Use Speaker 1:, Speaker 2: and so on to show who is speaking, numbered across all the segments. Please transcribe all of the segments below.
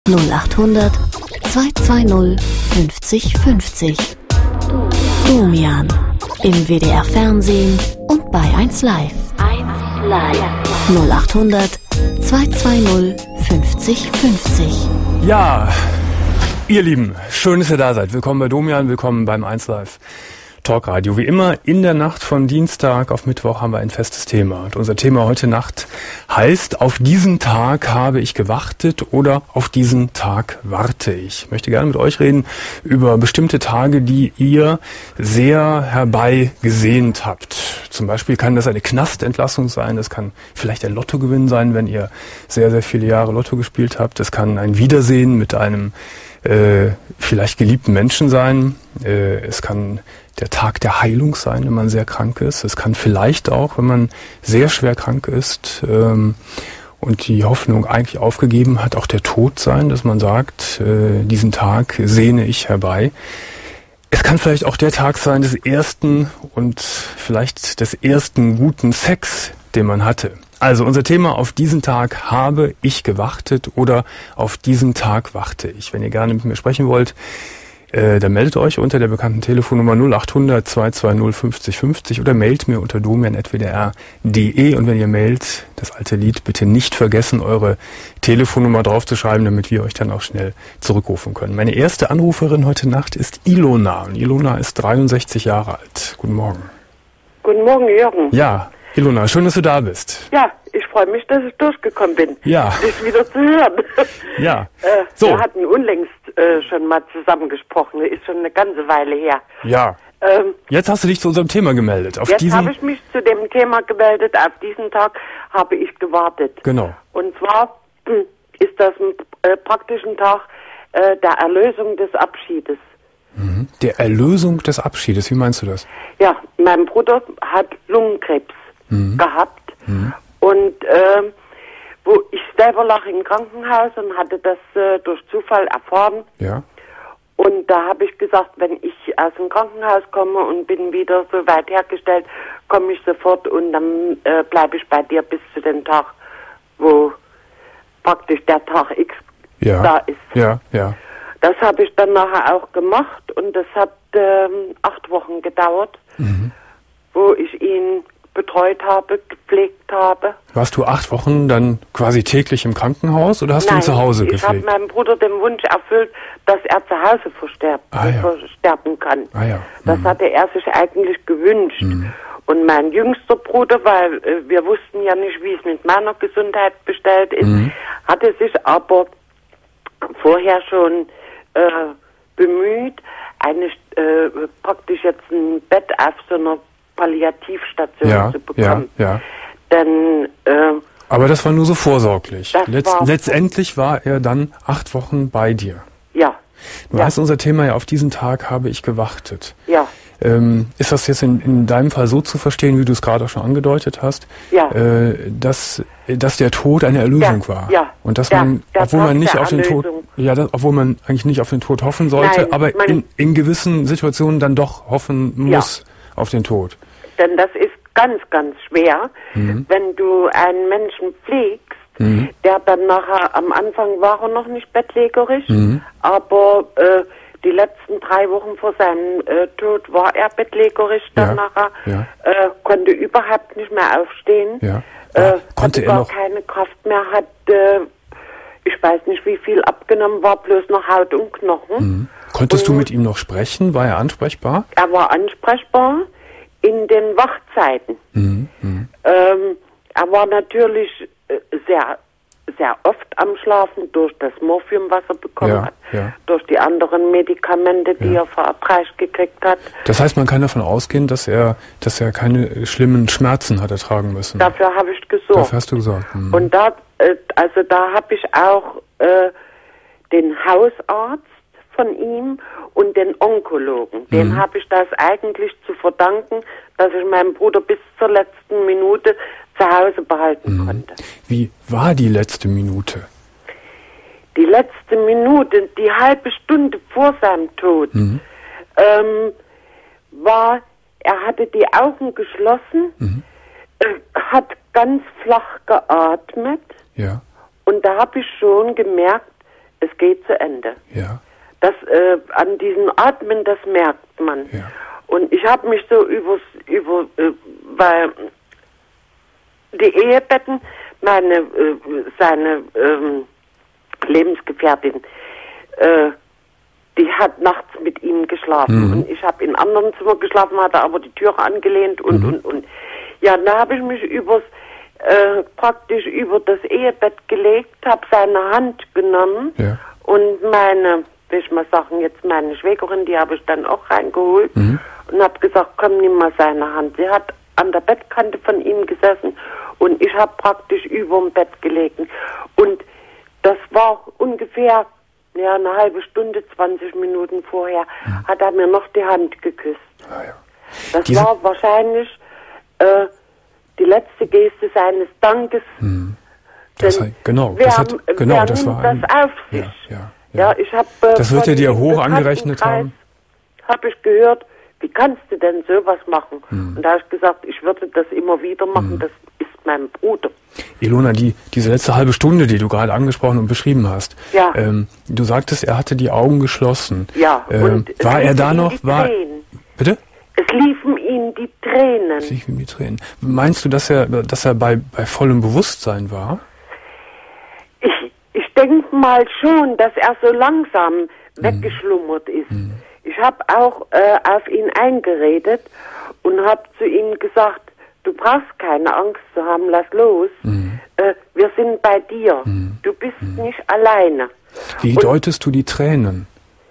Speaker 1: 0800 220 50 50. Domian. Im WDR Fernsehen und bei 1 Live. 0800 220 50 50.
Speaker 2: Ja, ihr Lieben, schön, dass ihr da seid. Willkommen bei Domian, willkommen beim 1 Live Talkradio. Wie immer, in der Nacht von Dienstag auf Mittwoch haben wir ein festes Thema. Und unser Thema heute Nacht heißt, auf diesen Tag habe ich gewartet oder auf diesen Tag warte ich. Ich möchte gerne mit euch reden über bestimmte Tage, die ihr sehr herbeigesehnt habt. Zum Beispiel kann das eine Knastentlassung sein, das kann vielleicht ein Lottogewinn sein, wenn ihr sehr, sehr viele Jahre Lotto gespielt habt. Das kann ein Wiedersehen mit einem vielleicht geliebten Menschen sein. Es kann der Tag der Heilung sein, wenn man sehr krank ist. Es kann vielleicht auch, wenn man sehr schwer krank ist und die Hoffnung eigentlich aufgegeben hat, auch der Tod sein, dass man sagt, diesen Tag sehne ich herbei. Es kann vielleicht auch der Tag sein des ersten und vielleicht des ersten guten Sex, den man hatte. Also unser Thema, auf diesen Tag habe ich gewartet oder auf diesen Tag warte ich. Wenn ihr gerne mit mir sprechen wollt, dann meldet euch unter der bekannten Telefonnummer 0800 220 50 50 oder mailt mir unter domian@wdr.de. Und wenn ihr mailt, das alte Lied, bitte nicht vergessen, eure Telefonnummer draufzuschreiben, damit wir euch dann auch schnell zurückrufen können. Meine erste Anruferin heute Nacht ist Ilona. Und Ilona ist 63 Jahre alt. Guten Morgen.
Speaker 3: Guten Morgen, Jürgen.
Speaker 2: Ja, Ilona, schön, dass du da bist.
Speaker 3: Ja, ich freue mich, dass ich durchgekommen bin.
Speaker 2: Ja.
Speaker 3: Dich wieder zu hören.
Speaker 2: Ja.
Speaker 3: So. Wir hatten unlängst schon mal zusammengesprochen. Ist schon eine ganze Weile her.
Speaker 2: Ja. Jetzt hast du dich zu unserem Thema gemeldet.
Speaker 3: Jetzt habe ich mich zu dem Thema gemeldet. Auf diesen Tag habe ich gewartet.
Speaker 2: Genau.
Speaker 3: Und zwar ist das praktisch ein Tag der Erlösung des Abschiedes.
Speaker 2: Mhm. Der Erlösung des Abschiedes, wie meinst du das?
Speaker 3: Ja, mein Bruder hat Lungenkrebs gehabt. Mhm. Und wo ich selber lag im Krankenhaus und hatte das durch Zufall erfahren.
Speaker 2: Ja.
Speaker 3: Und da habe ich gesagt, wenn ich aus dem Krankenhaus komme und bin wieder so weit hergestellt, komme ich sofort und dann bleibe ich bei dir bis zu dem Tag, wo praktisch der Tag X da ist.
Speaker 2: Ja, ja.
Speaker 3: Das habe ich dann nachher auch gemacht und das hat 8 Wochen gedauert, wo ich ihn betreut habe, gepflegt habe.
Speaker 2: Warst du 8 Wochen dann quasi täglich im Krankenhaus oder hast du ihn zu Hause gepflegt?
Speaker 3: Ich habe meinem Bruder den Wunsch erfüllt, dass er zu Hause versterben kann.
Speaker 2: Ah, ja.
Speaker 3: Das hatte er sich eigentlich gewünscht. Und mein jüngster Bruder, weil wir wussten ja nicht, wie es mit meiner Gesundheit bestellt ist, hatte sich aber vorher schon bemüht, praktisch jetzt ein Bett auf so einer Palliativstation zu bekommen.
Speaker 2: Ja.
Speaker 3: Denn,
Speaker 2: aber das war nur so vorsorglich. Letztendlich war er dann 8 Wochen bei dir.
Speaker 3: Ja.
Speaker 2: Du hast unser Thema ja, auf diesen Tag habe ich gewartet.
Speaker 3: Ja.
Speaker 2: Ist das jetzt in deinem Fall so zu verstehen, wie du es gerade auch schon angedeutet hast, dass der Tod eine Erlösung war? Ja. Und dass man, obwohl man nicht auf den Tod, obwohl man eigentlich nicht auf den Tod hoffen sollte, aber in gewissen Situationen dann doch hoffen muss auf den Tod.
Speaker 3: Denn das ist ganz, ganz schwer, wenn du einen Menschen pflegst, der dann nachher, am Anfang war er noch nicht bettlägerig, aber die letzten 3 Wochen vor seinem Tod war er bettlägerig, dann nachher konnte überhaupt nicht mehr aufstehen,
Speaker 2: konnte
Speaker 3: er noch keine Kraft mehr, hat, ich weiß nicht wie viel abgenommen, war bloß noch Haut und Knochen.
Speaker 2: Konntest du mit ihm noch sprechen? War er ansprechbar?
Speaker 3: Er war ansprechbar in den Wachzeiten. Er war natürlich sehr, sehr oft am Schlafen durch das Morphium, was er bekommen hat, durch die anderen Medikamente, die er verabreicht gekriegt hat.
Speaker 2: Das heißt, man kann davon ausgehen, dass er keine schlimmen Schmerzen hat ertragen müssen.
Speaker 3: Dafür habe ich gesorgt.
Speaker 2: Dafür hast du gesorgt.
Speaker 3: Und da habe ich auch den Hausarzt von ihm und den Onkologen. Dem habe ich das eigentlich zu verdanken, dass ich meinen Bruder bis zur letzten Minute zu Hause behalten konnte.
Speaker 2: Wie war die letzte Minute?
Speaker 3: Die letzte Minute, die halbe Stunde vor seinem Tod, war, er hatte die Augen geschlossen, hat ganz flach geatmet.
Speaker 2: Ja.
Speaker 3: Und da habe ich schon gemerkt, es geht zu Ende.
Speaker 2: Ja.
Speaker 3: Das, an diesen Atmen, das merkt man.
Speaker 2: Ja.
Speaker 3: Und ich habe mich so weil die Ehebetten, seine Lebensgefährtin, die hat nachts mit ihm geschlafen. Und ich habe in einem anderen Zimmer geschlafen, hatte aber die Türe angelehnt und. Ja, da habe ich mich praktisch über das Ehebett gelegt, habe seine Hand genommen und meine Schwägerin, die habe ich dann auch reingeholt und habe gesagt, komm, nimm mal seine Hand. Sie hat an der Bettkante von ihm gesessen und ich habe praktisch über dem Bett gelegen. Und das war ungefähr eine halbe Stunde, 20 Minuten vorher, hat er mir noch die Hand geküsst.
Speaker 2: Ah, ja.
Speaker 3: Das war wahrscheinlich die letzte Geste seines Dankes.
Speaker 2: Das war
Speaker 3: auf sich. Ja, ich habe
Speaker 2: das wird er dir hoch angerechnet haben.
Speaker 3: Habe ich gehört, wie kannst du denn sowas machen? Und da habe ich gesagt, ich würde das immer wieder machen, das ist mein Bruder.
Speaker 2: Ilona, diese letzte halbe Stunde, die du gerade angesprochen und beschrieben hast, du sagtest, er hatte die Augen geschlossen.
Speaker 3: Ja, und
Speaker 2: war er da noch? Bitte?
Speaker 3: Es liefen ihm die Tränen.
Speaker 2: Es liefen ihm die Tränen. Meinst du, dass er bei vollem Bewusstsein war?
Speaker 3: Ich denke mal schon, dass er so langsam weggeschlummert ist. Ich habe auch auf ihn eingeredet und habe zu ihm gesagt, du brauchst keine Angst zu haben, lass los. Wir sind bei dir. Du bist nicht alleine.
Speaker 2: Wie deutest du die Tränen?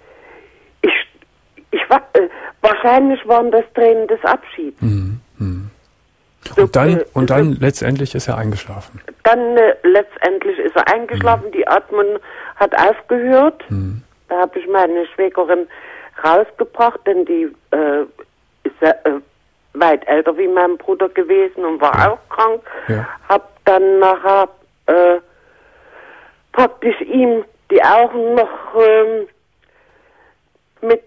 Speaker 3: Wahrscheinlich waren das Tränen des Abschieds.
Speaker 2: Und dann letztendlich ist er eingeschlafen.
Speaker 3: Dann letztendlich ist er eingeschlafen, die Atmung hat aufgehört. Da habe ich meine Schwägerin rausgebracht, denn die ist weit älter wie mein Bruder gewesen und war auch krank. Hab dann nachher praktisch ihm die Augen noch mit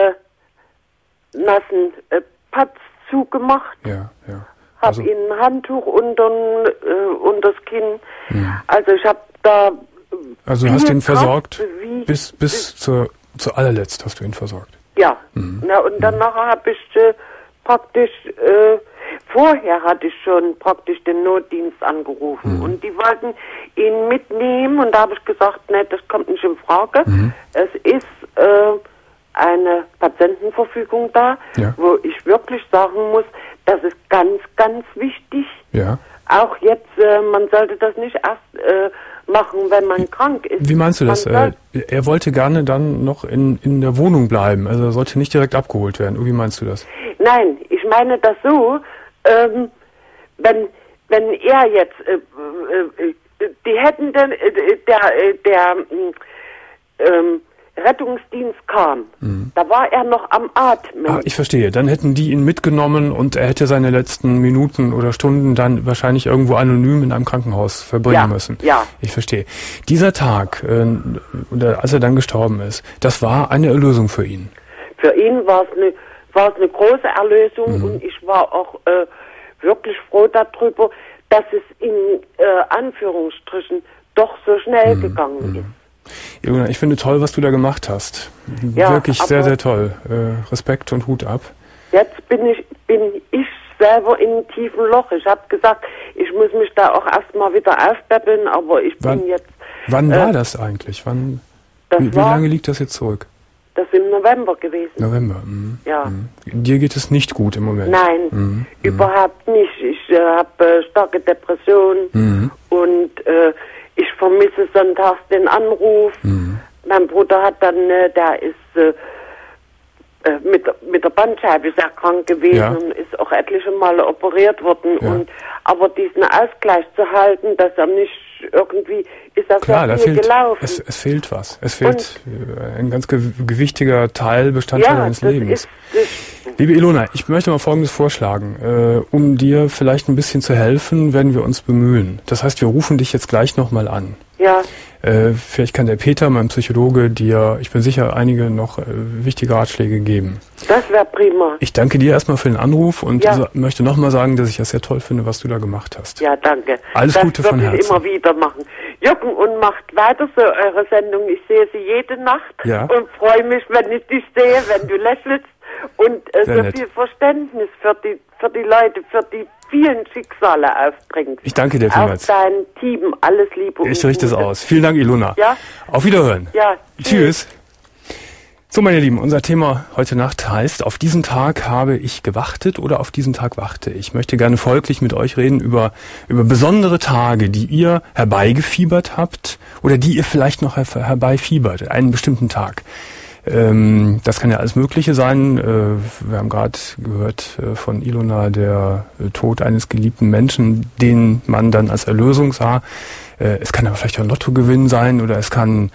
Speaker 3: nassen Patz zugemacht. Hab ihm ein Handtuch unter das Kinn. Also ich habe da...
Speaker 2: Also du hast ihn versorgt, bis zu allerletzt hast du ihn versorgt.
Speaker 3: Ja, und danach habe ich praktisch, vorher hatte ich schon praktisch den Notdienst angerufen und die wollten ihn mitnehmen und da habe ich gesagt, nee, das kommt nicht in Frage. Es ist eine Patientenverfügung da, wo ich wirklich sagen muss, das ist ganz, ganz wichtig. Auch jetzt, man sollte das nicht erst machen, wenn man krank ist.
Speaker 2: Wie meinst du das? Er wollte gerne dann noch in der Wohnung bleiben, also er sollte nicht direkt abgeholt werden. Wie meinst du das?
Speaker 3: Nein, ich meine das so, wenn er jetzt, die hätten dann, der Rettungsdienst kam, da war er noch am Atmen.
Speaker 2: Ah, ich verstehe. Dann hätten die ihn mitgenommen und er hätte seine letzten Minuten oder Stunden dann wahrscheinlich irgendwo anonym in einem Krankenhaus verbringen müssen.
Speaker 3: Ja.
Speaker 2: Ich verstehe. Dieser Tag, oder als er dann gestorben ist, das war eine Erlösung für ihn.
Speaker 3: Für ihn war es eine große Erlösung und ich war auch wirklich froh darüber, dass es in Anführungsstrichen doch so schnell gegangen ist.
Speaker 2: Ilona, ich finde toll, was du da gemacht hast. Wirklich sehr, sehr toll. Respekt und Hut ab.
Speaker 3: Jetzt bin ich selber in einem tiefen Loch. Ich habe gesagt, ich muss mich da auch erstmal wieder aufpäppeln, aber bin jetzt...
Speaker 2: Wann war das eigentlich? Wie lange liegt das jetzt zurück?
Speaker 3: Das ist im November gewesen.
Speaker 2: November,
Speaker 3: ja.
Speaker 2: Dir geht es nicht gut im Moment?
Speaker 3: Nein, überhaupt nicht. Ich habe starke Depressionen und ich vermisse sonntags den Anruf. Mein Bruder hat dann, der ist mit der Bandscheibe sehr krank gewesen und ist auch etliche Male operiert worden. Aber diesen Ausgleich zu halten, dass er nicht irgendwie, ist das gelaufen.
Speaker 2: Es fehlt was. Es fehlt ein ganz gewichtiger Bestandteil deines Lebens. Liebe Ilona, ich möchte mal Folgendes vorschlagen. Um dir vielleicht ein bisschen zu helfen, werden wir uns bemühen. Das heißt, wir rufen dich jetzt gleich nochmal an.
Speaker 3: Ja.
Speaker 2: Vielleicht kann der Peter, mein Psychologe, dir, ich bin sicher, einige noch wichtige Ratschläge geben.
Speaker 3: Das wäre prima.
Speaker 2: Ich danke dir erstmal für den Anruf und möchte nochmal sagen, dass ich das sehr toll finde, was du da gemacht hast.
Speaker 3: Ja, danke.
Speaker 2: Alles Gute von Herzen.
Speaker 3: Das würde ich immer wieder machen. Jürgen, und macht weiter so eure Sendung. Ich sehe sie jede Nacht und freue mich, wenn ich dich sehe, wenn du lächelst und so nett. Viel Verständnis für die Leute, für die vielen Schicksale aufbringst.
Speaker 2: Ich danke dir vielmals.
Speaker 3: Auch dein Team, alles Liebe und
Speaker 2: Ich richte es aus. Vielen Dank, Ilona.
Speaker 3: Ja?
Speaker 2: Auf Wiederhören.
Speaker 3: Ja.
Speaker 2: Tschüss. So, meine Lieben, unser Thema heute Nacht heißt, auf diesen Tag habe ich gewartet oder auf diesen Tag warte ich. Ich möchte gerne folglich mit euch reden über besondere Tage, die ihr herbeigefiebert habt oder die ihr vielleicht noch herbeifiebert, einen bestimmten Tag. Das kann ja alles Mögliche sein. Wir haben gerade gehört von Ilona, der Tod eines geliebten Menschen, den man dann als Erlösung sah. Es kann aber vielleicht auch ein Lottogewinn sein oder es kann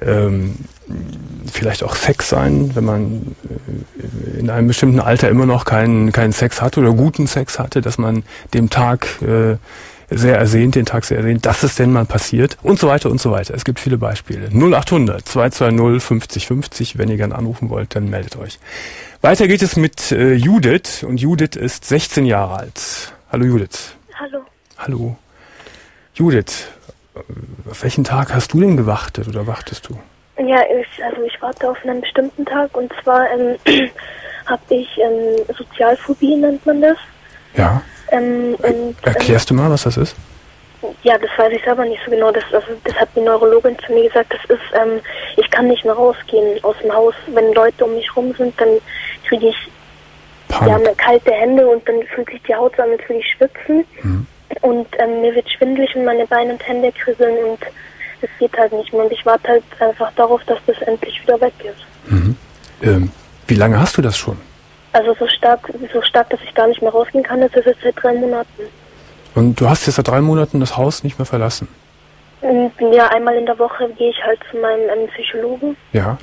Speaker 2: vielleicht auch Sex sein, wenn man in einem bestimmten Alter immer noch keinen Sex hatte oder guten Sex hatte, dass man dem Tag sehr ersehnt, dass es denn mal passiert und so weiter und so weiter. Es gibt viele Beispiele. 0800 220 50 50, wenn ihr gerne anrufen wollt, dann meldet euch. Weiter geht es mit Judith und Judith ist 16 Jahre alt. Hallo Judith.
Speaker 4: Hallo.
Speaker 2: Hallo. Judith, auf welchen Tag hast du denn gewartet oder wartest du?
Speaker 4: Ja, ich warte auf einen bestimmten Tag und zwar habe ich Sozialphobie, nennt man das.
Speaker 2: Ja. Erklärst du mal, was das ist?
Speaker 4: Ja, das weiß ich selber nicht so genau. Das hat die Neurologin zu mir gesagt. Das ist, ich kann nicht mehr rausgehen aus dem Haus. Wenn Leute um mich rum sind, dann kriege ich kalte Hände und dann fühlt sich die Haut so an, als würde ich schwitzen. Mhm. Und mir wird schwindelig und meine Beine und Hände kriseln und es geht halt nicht mehr. Und ich warte halt einfach darauf, dass das endlich wieder weg ist.
Speaker 2: Mhm. Wie lange hast du das schon?
Speaker 4: Also so stark, dass ich gar nicht mehr rausgehen kann, das ist jetzt seit 3 Monaten. Und
Speaker 2: du hast jetzt seit 3 Monaten das Haus nicht mehr verlassen?
Speaker 4: Ja, einmal in der Woche gehe ich halt zu meinem Psychologen.
Speaker 2: Ja,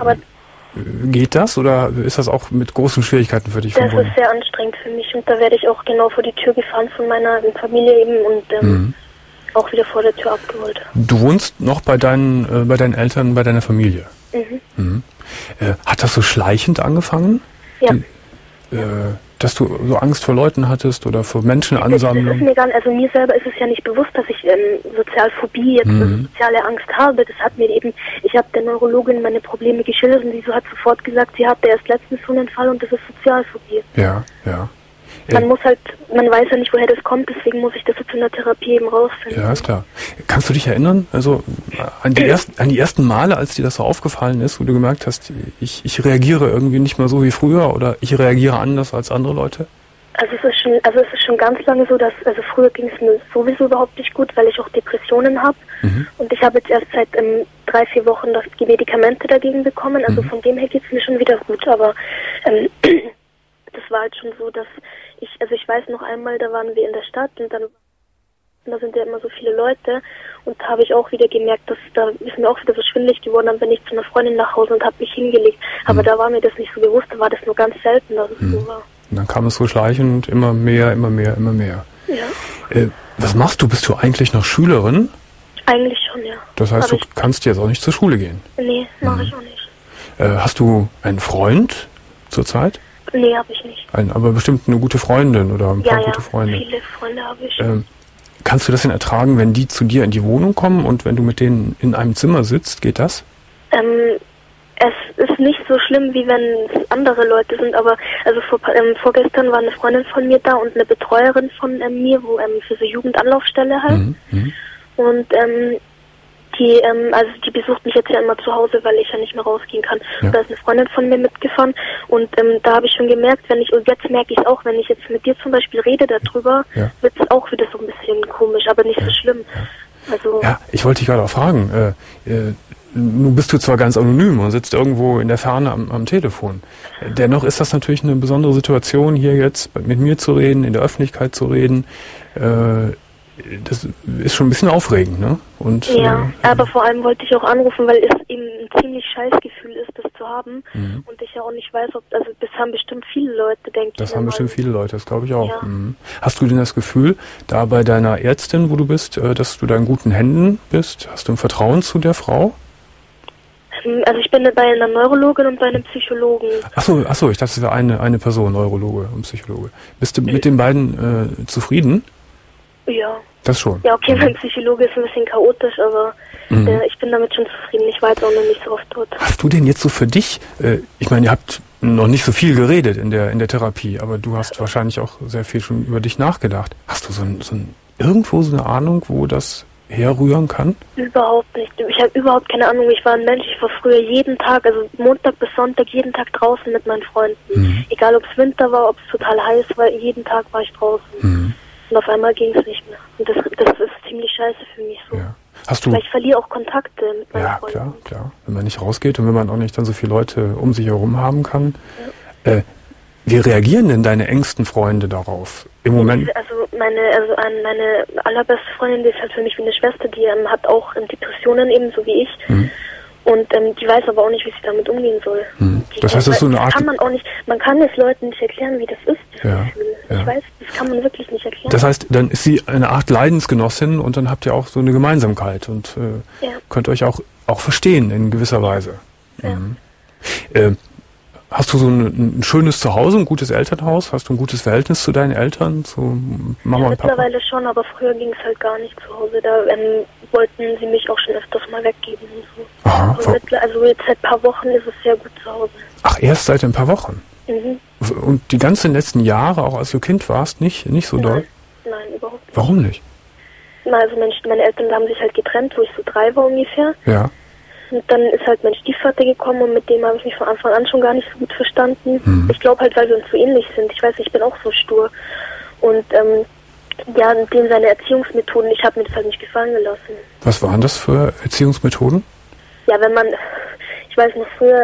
Speaker 2: geht das oder ist das auch mit großen Schwierigkeiten für dich verbunden?
Speaker 4: Das ist sehr anstrengend für mich und da werde ich auch genau vor die Tür gefahren von meiner Familie eben und auch wieder vor der Tür abgeholt.
Speaker 2: Du wohnst noch bei deinen Eltern, bei deiner Familie? Mhm. Hat das so schleichend angefangen?
Speaker 4: Ja.
Speaker 2: Dass du so Angst vor Leuten hattest oder vor Menschenansammlungen?
Speaker 4: Das ist mir gar nicht, also mir selber ist es ja nicht bewusst, dass ich Sozialphobie, jetzt soziale Angst habe. Das hat mir eben, ich habe der Neurologin meine Probleme geschildert und sie hat sofort gesagt, sie hatte erst letztens so einen Fall und das ist Sozialphobie.
Speaker 2: Ja.
Speaker 4: Man weiß ja nicht, woher das kommt, deswegen muss ich das jetzt in der Therapie eben rausfinden.
Speaker 2: Ja, ist klar. Kannst du dich erinnern, also an die ersten Male, als dir das so aufgefallen ist, wo du gemerkt hast, ich reagiere irgendwie nicht mehr so wie früher oder ich reagiere anders als andere Leute?
Speaker 4: Also es ist schon ganz lange so, dass, also früher ging es mir sowieso überhaupt nicht gut, weil ich auch Depressionen habe. Und ich habe jetzt erst seit 3-4 Wochen die Medikamente dagegen bekommen, also von dem her geht es mir schon wieder gut, aber das war halt schon so, dass ich weiß noch einmal, da waren wir in der Stadt und da sind ja immer so viele Leute und da habe ich auch wieder gemerkt, dass da ist mir auch wieder so schwindelig geworden, dann bin ich zu einer Freundin nach Hause und habe mich hingelegt. Aber da war mir das nicht so bewusst, da war das nur ganz selten, dass es so war.
Speaker 2: Und dann kam es so schleichend, immer mehr.
Speaker 4: Ja.
Speaker 2: Was machst du? Bist du eigentlich noch Schülerin?
Speaker 4: Eigentlich schon, ja.
Speaker 2: Das heißt, du kannst jetzt auch nicht zur Schule gehen?
Speaker 4: Nee, mache ich auch nicht.
Speaker 2: Hast du einen Freund zurzeit?
Speaker 4: Nee, habe ich nicht.
Speaker 2: Aber bestimmt eine gute Freundin oder ein paar gute Freunde.
Speaker 4: Ja, viele Freunde habe ich.
Speaker 2: Kannst du das denn ertragen, wenn die zu dir in die Wohnung kommen und wenn du mit denen in einem Zimmer sitzt? Geht das?
Speaker 4: Es ist nicht so schlimm, wie wenn es andere Leute sind, aber also vorgestern war eine Freundin von mir da und eine Betreuerin von mir, wo für so Jugendanlaufstelle halt. Und die besucht mich jetzt ja immer zu Hause, weil ich ja nicht mehr rausgehen kann. Ja. Da ist eine Freundin von mir mitgefahren und da habe ich schon gemerkt, und jetzt merke ich es auch, wenn ich jetzt mit dir zum Beispiel rede darüber, wird es auch wieder so ein bisschen komisch, aber nicht so schlimm. Also
Speaker 2: ich wollte dich gerade auch fragen, nun bist du zwar ganz anonym und sitzt irgendwo in der Ferne am Telefon. Dennoch ist das natürlich eine besondere Situation, hier jetzt mit mir zu reden, in der Öffentlichkeit zu reden. Das ist schon ein bisschen aufregend, ne? Und,
Speaker 4: aber vor allem wollte ich auch anrufen, weil es eben ein ziemlich scheiß Gefühl ist, das zu haben. Und ich ja auch nicht weiß, das haben bestimmt viele Leute, denke ich.
Speaker 2: Das haben bestimmt viele Leute, das glaube ich auch. Ja. Hast du denn das Gefühl, da bei deiner Ärztin, wo du bist, dass du da in guten Händen bist? Hast du ein Vertrauen zu der Frau?
Speaker 4: Also ich bin bei einer Neurologin und bei einem Psychologen. Ach so,
Speaker 2: ich dachte, es wäre eine Person, Neurologe und Psychologe. Bist du mit den beiden zufrieden?
Speaker 4: Ja.
Speaker 2: Das schon.
Speaker 4: Ja, okay, mein Psychologe ist ein bisschen chaotisch, aber ich bin damit schon zufrieden. Ich war jetzt auch noch nicht so oft dort.
Speaker 2: Hast du denn jetzt so für dich, ich meine, ihr habt noch nicht so viel geredet in der Therapie, aber du hast wahrscheinlich auch sehr viel schon über dich nachgedacht. Hast du irgendwo so eine Ahnung, wo das herrühren kann?
Speaker 4: Überhaupt nicht. Ich habe überhaupt keine Ahnung. Ich war ein Mensch, ich war früher jeden Tag, also Montag bis Sonntag, jeden Tag draußen mit meinen Freunden. Egal, ob es Winter war, ob es total heiß war, jeden Tag war ich draußen. Und auf einmal ging es nicht mehr. Und das ist ziemlich scheiße für mich so.
Speaker 2: Ja. Hast du?
Speaker 4: Weil ich verliere auch Kontakte mit meinen Freunden.
Speaker 2: Ja, klar. Wenn man nicht rausgeht und wenn man auch nicht dann so viele Leute um sich herum haben kann. Ja. Wie reagieren denn deine engsten Freunde darauf im Moment?
Speaker 4: Also meine allerbeste Freundin, die ist halt für mich wie eine Schwester, die hat auch Depressionen ebenso wie ich. Und die weiß aber auch nicht, wie sie damit umgehen soll.
Speaker 2: Das heißt, das ist so eine Art...
Speaker 4: Man kann es Leuten nicht erklären, wie das ist. Ich weiß, das kann man wirklich nicht erklären.
Speaker 2: Das heißt, dann ist sie eine Art Leidensgenossin und dann habt ihr auch so eine Gemeinsamkeit und könnt euch auch verstehen in gewisser Weise. Ja. Hast du so ein schönes Zuhause, ein gutes Elternhaus? Hast du ein gutes Verhältnis zu deinen Eltern, zu Mama und Papa?
Speaker 4: Mittlerweile schon, aber früher ging es halt gar nicht zu Hause. Da wollten sie mich auch schon öfters mal weggeben und so.
Speaker 2: Aha,
Speaker 4: also jetzt seit ein paar Wochen ist es sehr gut zu Hause.
Speaker 2: Ach, erst seit ein paar Wochen? Und die ganzen letzten Jahre, auch als du Kind warst, nicht so doll?
Speaker 4: Nein, überhaupt nicht.
Speaker 2: Warum nicht?
Speaker 4: Also meine Eltern haben sich halt getrennt, wo ich so 3 war ungefähr. Ja. Und dann ist halt mein Stiefvater gekommen und mit dem habe ich mich von Anfang an schon gar nicht so gut verstanden. Ich glaube halt, weil wir uns so ähnlich sind. Ich weiß, ich bin auch so stur. Und und dem seine Erziehungsmethoden, ich habe mir das halt nicht gefallen gelassen.
Speaker 2: Was waren das für Erziehungsmethoden? Ja,
Speaker 4: ich weiß noch früher,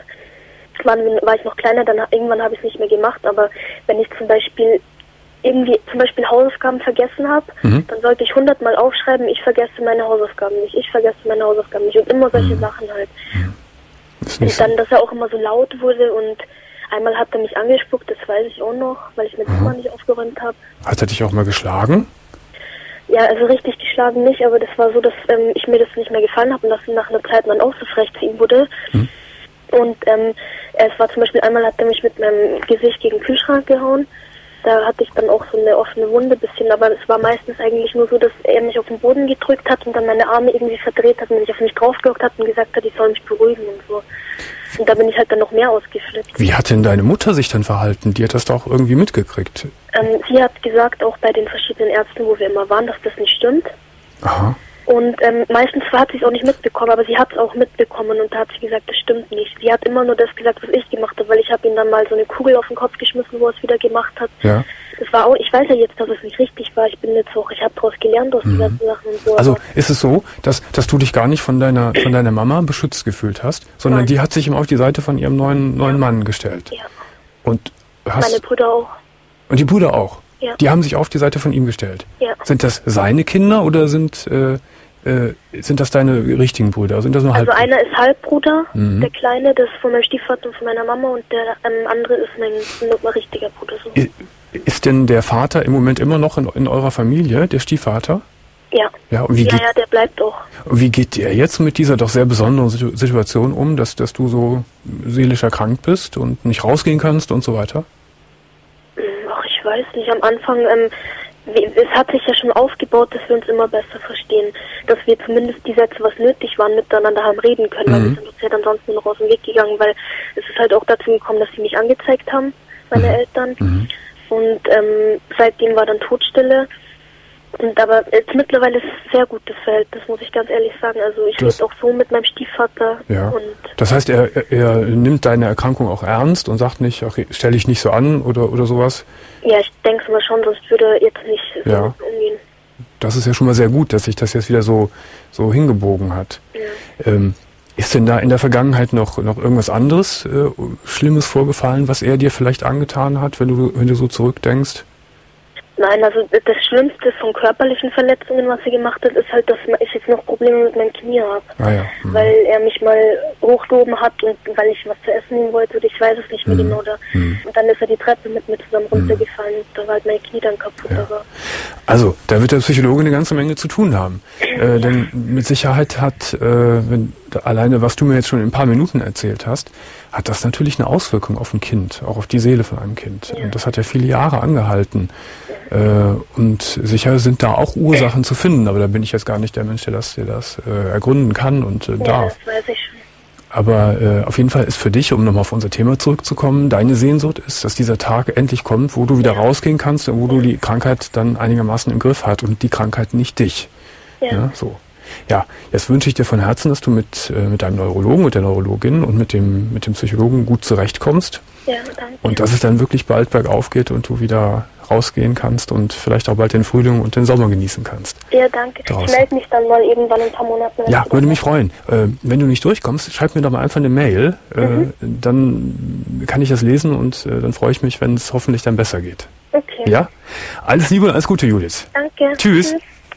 Speaker 4: war ich noch kleiner, dann irgendwann habe ich es nicht mehr gemacht, aber wenn ich zum Beispiel Hausaufgaben vergessen habe, dann sollte ich 100 Mal aufschreiben, ich vergesse meine Hausaufgaben nicht und immer solche Sachen halt. Und dann, dass er auch immer so laut wurde und einmal hat er mich angespuckt, das weiß ich auch noch, weil ich mit dem Zimmer nicht aufgeräumt habe.
Speaker 2: Hat er dich auch mal geschlagen?
Speaker 4: Ja, also richtig geschlagen nicht, aber das war so, dass ich mir das nicht mehr gefallen habe und dass nach einer Zeit man auch so frech zu ihm wurde. Und es war zum Beispiel, einmal hat er mich mit meinem Gesicht gegen den Kühlschrank gehauen. Da hatte ich dann auch so eine offene Wunde bisschen, aber es war meistens eigentlich nur so, dass er mich auf den Boden gedrückt hat und dann meine Arme irgendwie verdreht hat und sich auf mich draufgehockt hat und gesagt hat, ich soll mich beruhigen und so. Und da bin ich halt dann noch mehr ausgeflippt.
Speaker 2: Wie hat denn deine Mutter sich dann verhalten? Die hat das doch irgendwie mitgekriegt.
Speaker 4: Sie hat gesagt, auch bei den verschiedenen Ärzten, wo wir immer waren, dass das nicht stimmt.
Speaker 2: Aha.
Speaker 4: Und meistens hat sie es auch nicht mitbekommen, aber sie hat es auch mitbekommen und da hat sie gesagt, das stimmt nicht. Sie hat immer nur das gesagt, was ich gemacht habe, weil ich habe ihm dann mal so eine Kugel auf den Kopf geschmissen, wo er es wieder gemacht hat. Ja. Das war auch, ich weiß ja jetzt, dass es nicht richtig war. Ich habe daraus gelernt aus den ganzen Sachen und so.
Speaker 2: Also ist es so, dass du dich gar nicht von deiner Mama beschützt gefühlt hast, sondern die hat sich immer auf die Seite von ihrem neuen Mann gestellt. Ja. Und meine Brüder auch. Und die Brüder auch? Ja. Die haben sich auf die Seite von ihm gestellt? Ja. Sind das seine Kinder oder sind das deine richtigen Brüder? Sind das nur
Speaker 4: also einer ist Halbbruder, der Kleine, das ist von meinem Stiefvater und von meiner Mama und der andere ist mein richtiger Bruder. So.
Speaker 2: Ist denn der Vater im Moment immer noch in eurer Familie, der Stiefvater?
Speaker 4: Ja. Ja, und der bleibt auch.
Speaker 2: Wie geht der jetzt mit dieser doch sehr besonderen Situation um, dass du so seelisch erkrankt bist und nicht rausgehen kannst und so weiter?
Speaker 4: Ach, ich weiß nicht. Am Anfang, es hat sich ja schon aufgebaut, dass wir uns immer besser verstehen. Dass wir zumindest die Sätze, was nötig waren, miteinander haben reden können. Weil wir sind uns ja dann sonst nur noch aus dem Weg gegangen, weil es ist halt auch dazu gekommen, dass sie mich angezeigt haben, meine Eltern. Und seitdem war dann Todstille. Aber jetzt mittlerweile ist es sehr gutes Verhältnis, muss ich ganz ehrlich sagen. Also ich lebe auch so mit meinem Stiefvater.
Speaker 2: Ja. Und das heißt, er nimmt deine Erkrankung auch ernst und sagt nicht, okay, stell dich nicht so an oder sowas?
Speaker 4: Ja, ich denke es mal schon, sonst würde er jetzt nicht so umgehen.
Speaker 2: Das ist ja schon mal sehr gut, dass sich das jetzt wieder so hingebogen hat. Ja. Ist denn da in der Vergangenheit noch irgendwas anderes Schlimmes vorgefallen, was er dir vielleicht angetan hat, wenn du so zurückdenkst?
Speaker 4: Nein, also das Schlimmste von körperlichen Verletzungen, was er gemacht hat, ist halt, dass ich jetzt noch Probleme mit meinem Knie habe. Ah ja. Weil er mich mal hochgehoben hat und weil ich was zu essen nehmen wollte, oder ich weiß es nicht mehr genau. Und dann ist er die Treppe mit mir zusammen runtergefallen und da war halt mein Knie dann kaputt. Ja.
Speaker 2: Also, da wird der Psychologe eine ganze Menge zu tun haben. Denn mit Sicherheit hat, wenn alleine, was du mir jetzt schon in ein paar Minuten erzählt hast, hat das natürlich eine Auswirkung auf ein Kind, auch auf die Seele von einem Kind. Ja. Und das hat ja viele Jahre angehalten. Und sicher sind da auch Ursachen zu finden, aber da bin ich jetzt gar nicht der Mensch, der das ergründen kann und darf.
Speaker 4: Das weiß ich schon.
Speaker 2: Aber auf jeden Fall ist für dich, um nochmal auf unser Thema zurückzukommen, deine Sehnsucht ist, dass dieser Tag endlich kommt, wo du wieder rausgehen kannst und wo du die Krankheit dann einigermaßen im Griff hast und die Krankheit nicht dich. Ja, so. Ja, jetzt wünsche ich dir von Herzen, dass du mit deinem Neurologen, mit der Neurologin und mit dem Psychologen gut zurechtkommst.
Speaker 4: Ja, danke.
Speaker 2: Und dass es dann wirklich bald bergauf geht und du wieder rausgehen kannst und vielleicht auch bald den Frühling und den Sommer genießen kannst.
Speaker 4: Ja, danke.
Speaker 2: Draußen.
Speaker 4: Ich melde mich dann mal irgendwann in ein paar Monaten.
Speaker 2: Ja, würde mich freuen. Wenn du nicht durchkommst, schreib mir doch mal einfach eine Mail. Dann kann ich das lesen und dann freue ich mich, wenn es hoffentlich dann besser geht.
Speaker 4: Okay.
Speaker 2: Ja? Alles Liebe und alles Gute, Judith.
Speaker 4: Danke.
Speaker 2: Tschüss.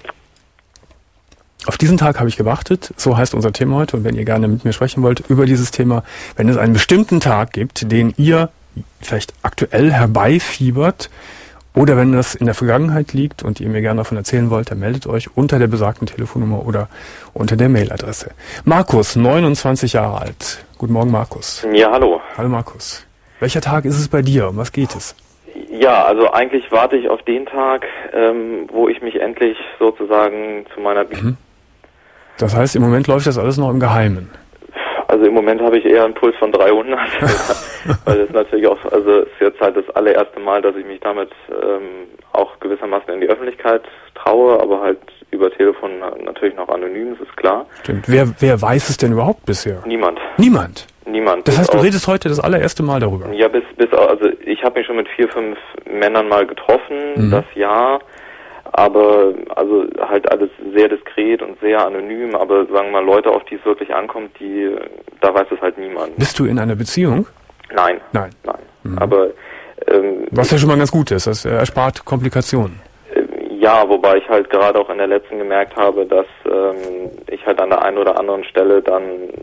Speaker 2: Auf diesen Tag habe ich gewartet, so heißt unser Thema heute. Und wenn ihr gerne mit mir sprechen wollt über dieses Thema, wenn es einen bestimmten Tag gibt, den ihr vielleicht aktuell herbeifiebert, oder wenn das in der Vergangenheit liegt und ihr mir gerne davon erzählen wollt, dann meldet euch unter der besagten Telefonnummer oder unter der Mailadresse. Markus, 29 Jahre alt. Guten Morgen, Markus.
Speaker 5: Ja, hallo.
Speaker 2: Hallo, Markus. Welcher Tag ist es bei dir? Um was geht es?
Speaker 5: Ja, also eigentlich warte ich auf den Tag, wo ich mich endlich sozusagen zu meiner...
Speaker 2: Das heißt, im Moment läuft das alles noch im Geheimen.
Speaker 5: Also im Moment habe ich eher einen Puls von 300, weil es natürlich auch, also es ist jetzt halt das allererste Mal, dass ich mich damit auch gewissermaßen in die Öffentlichkeit traue, aber halt über Telefon natürlich noch anonym, das ist klar.
Speaker 2: Stimmt. Wer weiß es denn überhaupt bisher?
Speaker 5: Niemand.
Speaker 2: Niemand?
Speaker 5: Niemand.
Speaker 2: Das heißt, du redest heute das allererste Mal darüber?
Speaker 5: Ja, also ich habe mich schon mit 4, 5 Männern mal getroffen, das Jahr. Aber also halt alles sehr diskret und sehr anonym, aber sagen wir mal, Leute, auf die es wirklich ankommt, da weiß es halt niemand.
Speaker 2: Bist du in einer Beziehung?
Speaker 5: Nein.
Speaker 2: Nein.
Speaker 5: Aber
Speaker 2: was ja schon mal ganz gut ist, das erspart Komplikationen.
Speaker 5: Ja, wobei ich halt gerade auch in der letzten gemerkt habe, dass ich halt an der einen oder anderen Stelle dann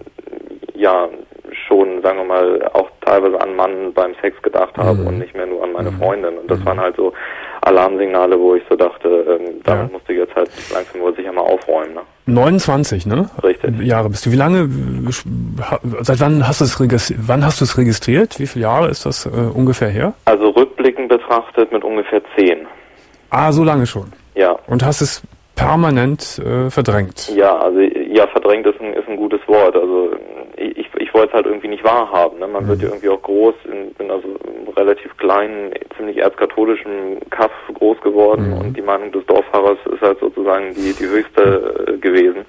Speaker 5: ja schon, sagen wir mal, auch teilweise an Mann beim Sex gedacht habe und nicht mehr nur an meine Freundin. Und das waren halt so Alarmsignale, wo ich so dachte, damit musst du jetzt halt langsam wohl sicher mal aufräumen. Ne?
Speaker 2: 29, ne?
Speaker 5: Richtig.
Speaker 2: Jahre bist du. Wie lange, seit wann hast du es registriert? Wie viele Jahre ist das ungefähr her?
Speaker 5: Also rückblickend betrachtet mit ungefähr 10.
Speaker 2: Ah, so lange schon?
Speaker 5: Ja.
Speaker 2: Und hast es permanent verdrängt?
Speaker 5: Ja, also ja, verdrängt ist ein gutes Wort. Also ich wollte es halt irgendwie nicht wahrhaben. Ne? Man wird ja irgendwie auch groß, bin also relativ kleinen, ziemlich erzkatholischen Kaff groß geworden und die Meinung des Dorffahrers ist halt sozusagen die höchste gewesen.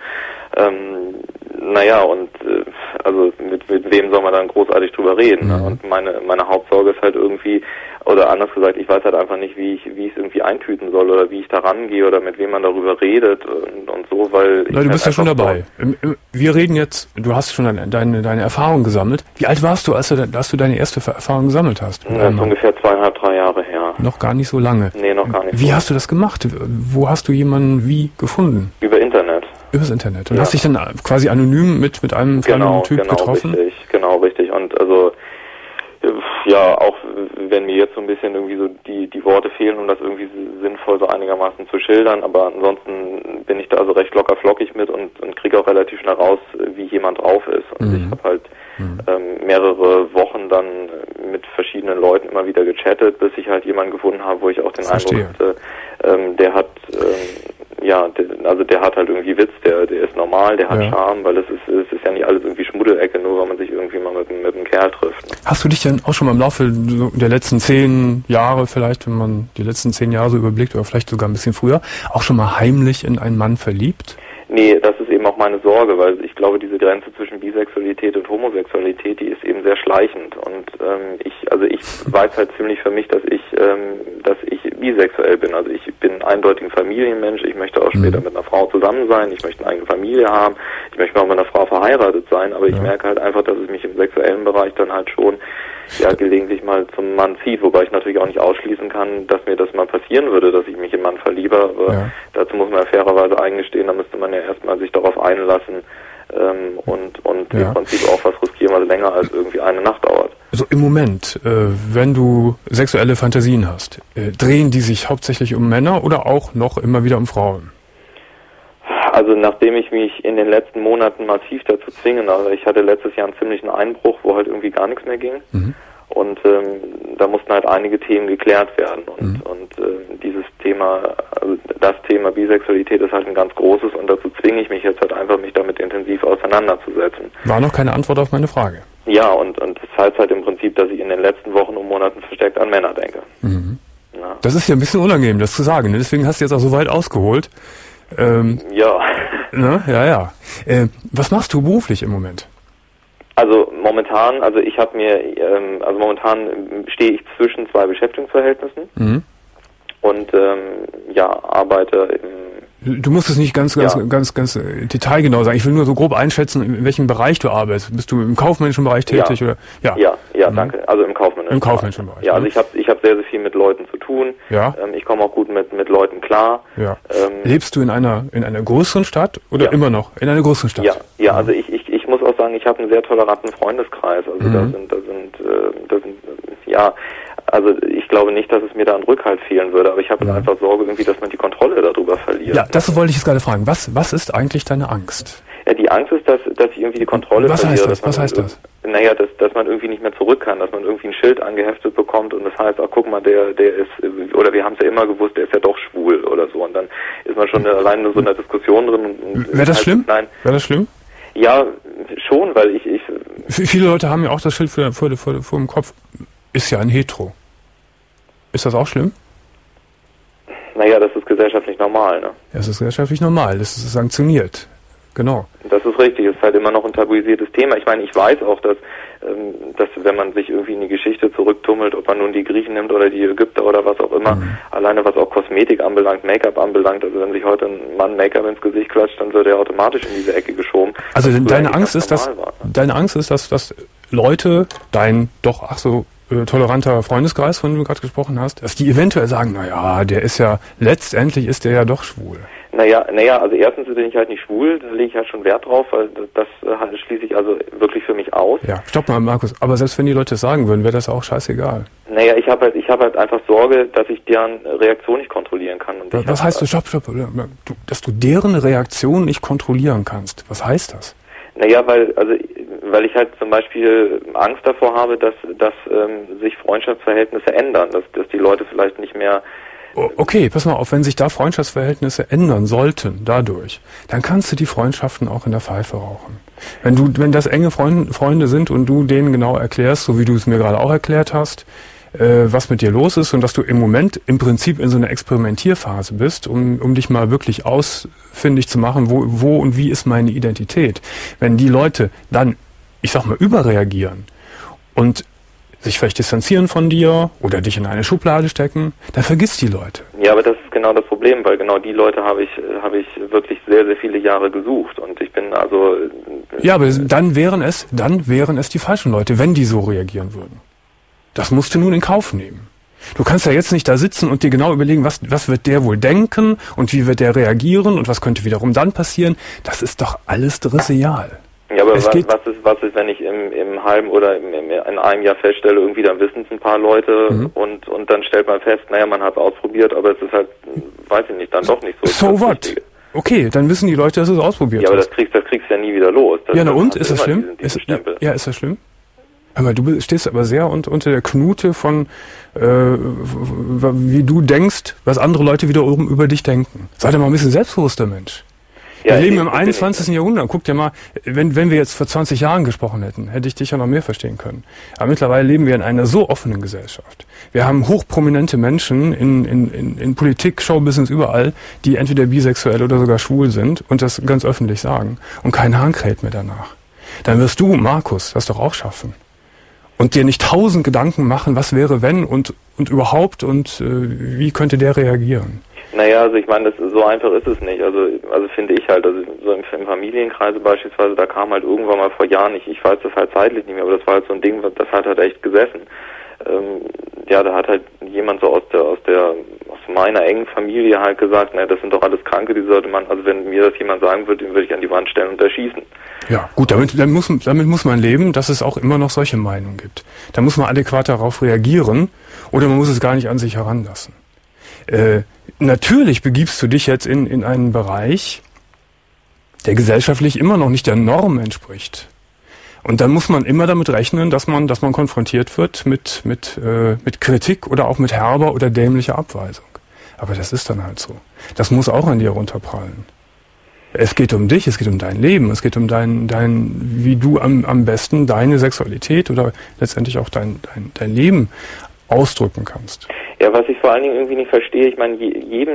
Speaker 5: Naja, und also mit wem soll man dann großartig drüber reden? Ne? Und meine Hauptsorge ist halt irgendwie, oder anders gesagt, ich weiß halt einfach nicht, wie ich es irgendwie eintüten soll oder wie ich da rangehe oder mit wem man darüber redet und so, weil...
Speaker 2: Na, du bist ja schon dabei. Wir reden jetzt, du hast schon deine Erfahrung gesammelt. Wie alt warst du, als du deine erste Erfahrung gesammelt hast?
Speaker 5: Das ist ungefähr 2,5, 3 Jahre her.
Speaker 2: Noch gar nicht so lange?
Speaker 5: Nee, noch gar nicht.
Speaker 2: Wie hast du das gemacht? Wo hast du jemanden wie gefunden?
Speaker 5: Über Internet.
Speaker 2: Übers Internet. Und hast dich dann quasi anonym mit einem fremden Typ getroffen?
Speaker 5: Richtig. Und also, ja, auch wenn mir jetzt so ein bisschen irgendwie so die Worte fehlen, um das irgendwie sinnvoll so einigermaßen zu schildern, aber ansonsten bin ich da also recht locker flockig mit und kriege auch relativ schnell raus, wie jemand drauf ist. Und ich habe halt mehrere Wochen dann mit verschiedenen Leuten immer wieder gechattet, bis ich halt jemanden gefunden habe, wo ich auch den Eindruck hatte, der hat der hat halt irgendwie Witz, der ist normal, der hat Charme, weil es ist ja nicht alles irgendwie Schmuddelecke, nur weil man sich irgendwie mal mit einem Kerl trifft. Ne?
Speaker 2: Hast du dich denn auch schon mal im Laufe der letzten 10 Jahre vielleicht, wenn man die letzten 10 Jahre so überblickt, oder vielleicht sogar ein bisschen früher, auch schon mal heimlich in einen Mann verliebt?
Speaker 5: Nee, das ist eben auch meine Sorge, weil ich glaube, diese Grenze zwischen Bisexualität und Homosexualität, die ist eben sehr schleichend. Und ich weiß halt ziemlich für mich, dass ich bisexuell bin. Also ich bin eindeutig ein Familienmensch. Ich möchte auch später mit einer Frau zusammen sein. Ich möchte eine eigene Familie haben. Ich möchte auch mit einer Frau verheiratet sein. Aber ich merke halt einfach, dass es mich im sexuellen Bereich dann halt schon gelegentlich mal zum Mann zieht, wobei ich natürlich auch nicht ausschließen kann, dass mir das mal passieren würde, dass ich mich in Mann verliebe, aber dazu muss man ja fairerweise eingestehen, da müsste man ja erstmal sich darauf einlassen und im Prinzip auch was riskieren, was länger als irgendwie eine Nacht dauert.
Speaker 2: Also im Moment, wenn du sexuelle Fantasien hast, drehen die sich hauptsächlich um Männer oder auch noch immer wieder um Frauen?
Speaker 5: Also nachdem ich mich in den letzten Monaten massiv dazu zwingen, also ich hatte letztes Jahr einen ziemlichen Einbruch, wo halt irgendwie gar nichts mehr ging. Und da mussten halt einige Themen geklärt werden. Und dieses Thema, also das Thema Bisexualität ist halt ein ganz großes und dazu zwinge ich mich jetzt halt einfach, mich damit intensiv auseinanderzusetzen.
Speaker 2: War noch keine Antwort auf meine Frage.
Speaker 5: Ja, und das heißt halt im Prinzip, dass ich in den letzten Wochen und Monaten verstärkt an Männer denke. Ja.
Speaker 2: Das ist ja ein bisschen unangenehm, das zu sagen. Ne? Deswegen hast du jetzt auch so weit ausgeholt.
Speaker 5: Ja.
Speaker 2: Ne? Ja. Was machst du beruflich im Moment?
Speaker 5: Also momentan stehe ich zwischen 2 Beschäftigungsverhältnissen und arbeite im...
Speaker 2: Du musst es nicht ganz detailgenau sagen. Ich will nur so grob einschätzen, in welchem Bereich du arbeitest. Bist du im kaufmännischen Bereich tätig oder?
Speaker 5: Ja, danke. Also im kaufmännischen.
Speaker 2: Im kaufmännischen Bereich.
Speaker 5: Ja, also ich habe sehr, sehr viel mit Leuten zu tun.
Speaker 2: Ja.
Speaker 5: Ich komme auch gut mit Leuten klar.
Speaker 2: Ja. Lebst du in einer größeren Stadt oder immer noch in einer größeren Stadt?
Speaker 5: Ja. Also ich muss auch sagen, ich habe einen sehr toleranten Freundeskreis. Also da sind also ich glaube nicht, dass es mir da an Rückhalt fehlen würde, aber ich habe einfach Sorge irgendwie, dass man die Kontrolle darüber verliert.
Speaker 2: Ja, das wollte ich jetzt gerade fragen. Was ist eigentlich deine Angst?
Speaker 5: Ja, die Angst ist, dass ich irgendwie die Kontrolle verliere.
Speaker 2: Was heißt das?
Speaker 5: Naja, dass man irgendwie nicht mehr zurück kann, dass man irgendwie ein Schild angeheftet bekommt und das heißt, ach guck mal, der ist, oder wir haben es ja immer gewusst, der ist ja doch schwul oder so und dann ist man schon alleine in so einer Diskussion drin.
Speaker 2: Wäre das schlimm? Nein. Wäre das schlimm?
Speaker 5: Ja, schon, weil ich
Speaker 2: viele Leute haben ja auch das Schild vor dem Kopf, ist ja ein Hetero. Ist das auch schlimm?
Speaker 5: Naja, das ist gesellschaftlich normal, ne?
Speaker 2: Ja, es ist gesellschaftlich normal, das ist sanktioniert. Genau.
Speaker 5: Das ist richtig, es ist halt immer noch ein tabuisiertes Thema. Ich meine, ich weiß auch, dass wenn man sich irgendwie in die Geschichte zurücktummelt, ob man nun die Griechen nimmt oder die Ägypter oder was auch immer, alleine was auch Kosmetik anbelangt, Make-up anbelangt, also wenn sich heute ein Mann Make-up ins Gesicht klatscht, dann wird er automatisch in diese Ecke geschoben.
Speaker 2: Also deine Angst ist, dass Leute, dein doch ach so toleranter Freundeskreis, von dem du gerade gesprochen hast, dass die eventuell sagen, naja, letztendlich ist der ja doch schwul.
Speaker 5: Naja, also erstens bin ich halt nicht schwul, da lege ich halt schon Wert drauf, weil das schließe ich also wirklich für mich aus.
Speaker 2: Ja, stopp mal, Markus, aber selbst wenn die Leute es sagen würden, wäre das auch scheißegal.
Speaker 5: Naja, ich habe halt einfach Sorge, dass ich deren Reaktion nicht kontrollieren kann. Und
Speaker 2: was heißt stopp, dass du deren Reaktion nicht kontrollieren kannst? Was heißt das?
Speaker 5: Naja, weil ich halt zum Beispiel Angst davor habe, dass sich Freundschaftsverhältnisse ändern, dass die Leute vielleicht nicht mehr...
Speaker 2: Okay, pass mal auf, wenn sich da Freundschaftsverhältnisse ändern sollten dadurch, dann kannst du die Freundschaften auch in der Pfeife rauchen. Wenn das enge Freunde sind und du denen genau erklärst, so wie du es mir gerade auch erklärt hast, was mit dir los ist und dass du im Moment im Prinzip in so einer Experimentierphase bist, um dich mal wirklich ausfindig zu machen, wo und wie ist meine Identität. Wenn die Leute dann, ich sag mal, überreagieren und sich vielleicht distanzieren von dir oder dich in eine Schublade stecken, dann vergiss die Leute.
Speaker 5: Ja, aber das ist genau das Problem, weil genau die Leute habe ich wirklich sehr, sehr viele Jahre gesucht und ich bin also...
Speaker 2: Ja, aber dann wären es die falschen Leute, wenn die so reagieren würden. Das musst du nun in Kauf nehmen. Du kannst ja jetzt nicht da sitzen und dir genau überlegen, was wird der wohl denken und wie wird der reagieren und was könnte wiederum dann passieren. Das ist doch alles trivial.
Speaker 5: Ja, aber was ist, wenn ich im halben oder in einem Jahr feststelle, irgendwie dann wissen es ein paar Leute und dann stellt man fest, naja, man hat es ausprobiert, aber es ist halt, weiß ich nicht, dann doch nicht so.
Speaker 2: So what? Okay, dann wissen die Leute, dass du es ausprobiert hast.
Speaker 5: Ja, aber das kriegst du ja nie wieder los.
Speaker 2: Ja, na und? Ist das schlimm? Ist das schlimm? Hör mal, du stehst aber sehr unter der Knute von, wie du denkst, was andere Leute wiederum über dich denken. Sei doch mal ein bisschen selbstbewusster, Mensch. Wir leben im 21. Jahrhundert. Guck dir mal, wenn wir jetzt vor 20 Jahren gesprochen hätten, hätte ich dich ja noch mehr verstehen können. Aber mittlerweile leben wir in einer so offenen Gesellschaft. Wir haben hochprominente Menschen in Politik, Showbusiness, überall, die entweder bisexuell oder sogar schwul sind und das ganz öffentlich sagen. Und kein Hahn kräht mehr danach. Dann wirst du, Markus, das doch auch schaffen. Und dir nicht 1000 Gedanken machen, was wäre wenn und überhaupt und wie könnte der reagieren.
Speaker 5: Naja, also ich meine, so einfach ist es nicht. Also finde ich halt, also so im Familienkreise beispielsweise, da kam halt irgendwann mal vor Jahren, ich weiß das halt zeitlich nicht mehr, aber das war halt so ein Ding, das hat halt echt gesessen. Ja, da hat halt jemand so aus meiner engen Familie halt gesagt, naja, das sind doch alles Kranke, die sollte man, also wenn mir das jemand sagen würde, den würde ich an die Wand stellen und erschießen.
Speaker 2: Ja, gut, damit muss man leben, dass es auch immer noch solche Meinungen gibt. Da muss man adäquat darauf reagieren oder man muss es gar nicht an sich heranlassen. Natürlich begibst du dich jetzt in einen Bereich, der gesellschaftlich immer noch nicht der Norm entspricht. Und dann muss man immer damit rechnen, dass man konfrontiert wird mit Kritik oder auch mit herber oder dämlicher Abweisung. Aber das ist dann halt so. Das muss auch an dir runterprallen. Es geht um dich, es geht um dein Leben, es geht um wie du am besten deine Sexualität oder letztendlich auch dein Leben ausdrücken kannst.
Speaker 5: Ja, was ich vor allen Dingen irgendwie nicht verstehe, ich meine,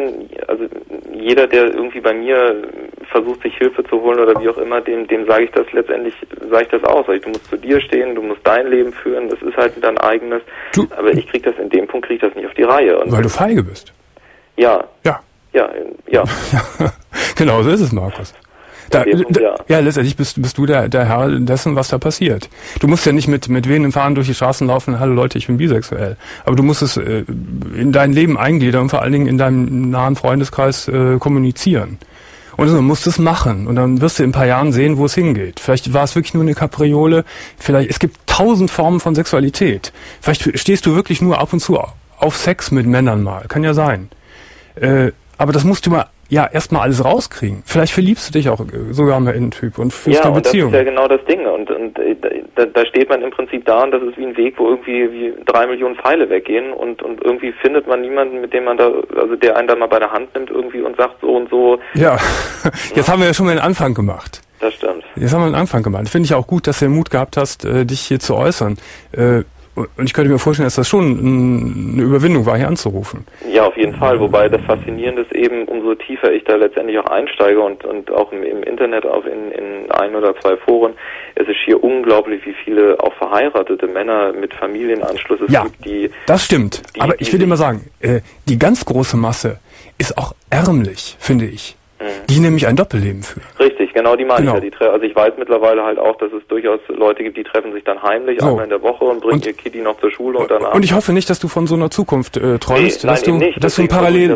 Speaker 5: jeder, der irgendwie bei mir versucht, sich Hilfe zu holen oder wie auch immer, dem sage ich das letztendlich, aus. Du musst zu dir stehen, du musst dein Leben führen, das ist halt dein eigenes. Aber ich krieg das in dem Punkt nicht auf die Reihe. Und
Speaker 2: weil du feige bist.
Speaker 5: Ja.
Speaker 2: Ja.
Speaker 5: Ja.
Speaker 2: Genau, so ist es, Markus. Ja, letztendlich bist du der Herr dessen, was da passiert. Du musst ja nicht mit wehenden Fahnen durch die Straßen laufen, hallo Leute, ich bin bisexuell. Aber du musst es in dein Leben eingliedern und vor allen Dingen in deinem nahen Freundeskreis kommunizieren. Und dann musst du es machen. Und dann wirst du in ein paar Jahren sehen, wo es hingeht. Vielleicht war es wirklich nur eine Kapriole. Es gibt 1000 Formen von Sexualität. Vielleicht stehst du wirklich nur ab und zu auf Sex mit Männern mal. Kann ja sein. Aber das musst du erstmal alles rauskriegen. Vielleicht verliebst du dich auch sogar mal in einen Typ und führst eine Beziehung.
Speaker 5: Ja, das ist ja genau das Ding. Und da steht man im Prinzip da und das ist wie ein Weg, wo irgendwie wie 3 Millionen Pfeile weggehen und irgendwie findet man niemanden, mit dem man der einen dann mal bei der Hand nimmt irgendwie und sagt so und so.
Speaker 2: Ja, jetzt haben wir ja schon mal einen Anfang gemacht.
Speaker 5: Das stimmt.
Speaker 2: Jetzt haben wir einen Anfang gemacht. Finde ich auch gut, dass du den Mut gehabt hast, dich hier zu äußern. Und ich könnte mir vorstellen, dass das schon eine Überwindung war, hier anzurufen. Ja, auf jeden Fall. Wobei das Faszinierende ist eben, umso tiefer ich da letztendlich auch einsteige und auch im Internet, auch in 1 oder 2 Foren, es ist hier unglaublich, wie viele auch verheiratete Männer mit Familienanschluss es gibt, die... Das stimmt. Aber ich will dir mal sagen, die ganz große Masse ist auch ärmlich, finde ich. Die nämlich ein Doppelleben führen. Richtig, genau, die meine ich ja. Also ich weiß mittlerweile halt auch, dass es durchaus Leute gibt, die treffen sich dann heimlich einmal in der Woche und bringen ihr Kitty noch zur Schule und danach. Und ich hoffe nicht, dass du von so einer Zukunft träumst, dass du ein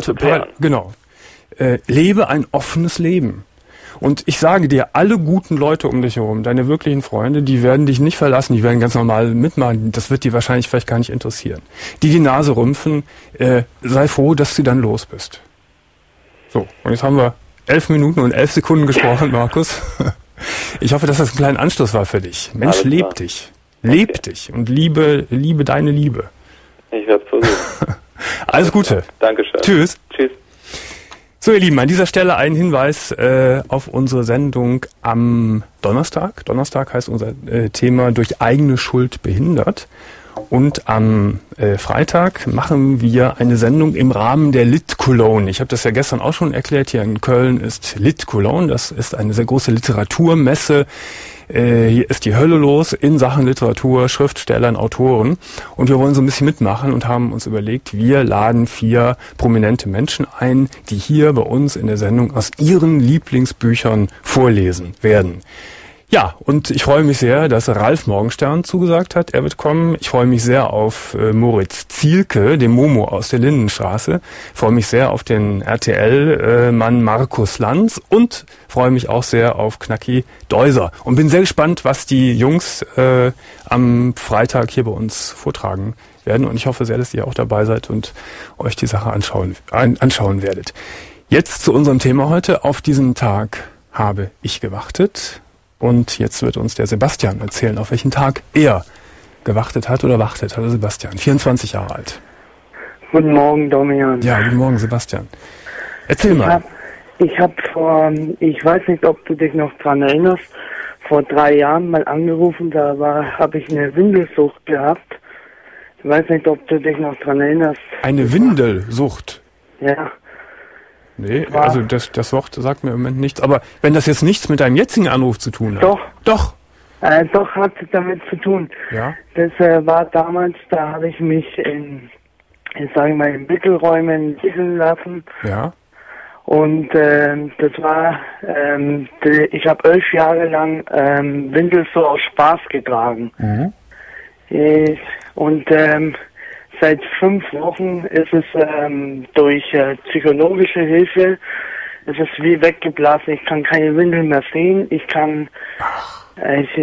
Speaker 2: lebe ein offenes Leben. Und ich sage dir, alle guten Leute um dich herum, deine wirklichen Freunde, die werden dich nicht verlassen, die werden ganz normal mitmachen, das wird die wahrscheinlich vielleicht gar nicht interessieren. Die Nase rümpfen, sei froh, dass du dann los bist. So, und jetzt haben wir 11 Minuten und 11 Sekunden gesprochen, Markus. Ich hoffe, dass das ein kleiner Anstoß war für dich. Mensch, leb dich. Leb dich und liebe deine Liebe. Ich werde es versuchen. Alles Gute. Dankeschön. Tschüss. Tschüss. So, ihr Lieben, an dieser Stelle ein Hinweis auf unsere Sendung am Donnerstag. Donnerstag heißt unser Thema durch eigene Schuld behindert. Und am Freitag machen wir eine Sendung im Rahmen der Lit Cologne. Ich habe das ja gestern auch schon erklärt. Hier in Köln ist Lit Cologne. Das ist eine sehr große Literaturmesse. Hier ist die Hölle los in Sachen Literatur, Schriftstellern, Autoren. Und wir wollen so ein bisschen mitmachen und haben uns überlegt, wir laden 4 prominente Menschen ein, die hier bei uns in der Sendung aus ihren Lieblingsbüchern vorlesen werden. Ja, und ich freue mich sehr, dass Ralf Morgenstern zugesagt hat, er wird kommen. Ich freue mich sehr auf Moritz Zielke, den Momo aus der Lindenstraße. Ich freue mich sehr auf den RTL-Mann Markus Lanz und freue mich auch sehr auf Knacki Deuser. Und bin sehr gespannt, was die Jungs am Freitag hier bei uns vortragen werden. Und ich hoffe sehr, dass ihr auch dabei seid und euch die Sache anschauen werdet. Jetzt zu unserem Thema heute. Auf diesen Tag habe ich gewartet. Und jetzt wird uns der Sebastian erzählen, auf welchen Tag er gewartet hat oder wartet. Hallo Sebastian, 24 Jahre alt.
Speaker 6: Guten Morgen, Domian.
Speaker 2: Ja, guten Morgen, Sebastian. Erzähl mal.
Speaker 6: Ich weiß nicht, ob du dich noch dran erinnerst, vor 3 Jahren mal angerufen, da habe ich eine Windelsucht gehabt. Ich weiß nicht, ob du dich noch dran erinnerst.
Speaker 2: Eine Windelsucht?
Speaker 6: Ja.
Speaker 2: Nee, also das Wort sagt mir im Moment nichts. Aber wenn das jetzt nichts mit deinem jetzigen Anruf zu tun hat.
Speaker 6: Doch.
Speaker 2: Doch.
Speaker 6: Doch hat es damit zu tun.
Speaker 2: Ja.
Speaker 6: Das war damals, da habe ich mich in Wickelräumen wickeln lassen.
Speaker 2: Ja. Und
Speaker 6: das war, ich habe 11 Jahre lang Windel so aus Spaß getragen. Mhm. Und seit 5 Wochen ist es durch psychologische Hilfe, es ist wie weggeblasen. Ich kann keine Windeln mehr sehen. Ich kann, ich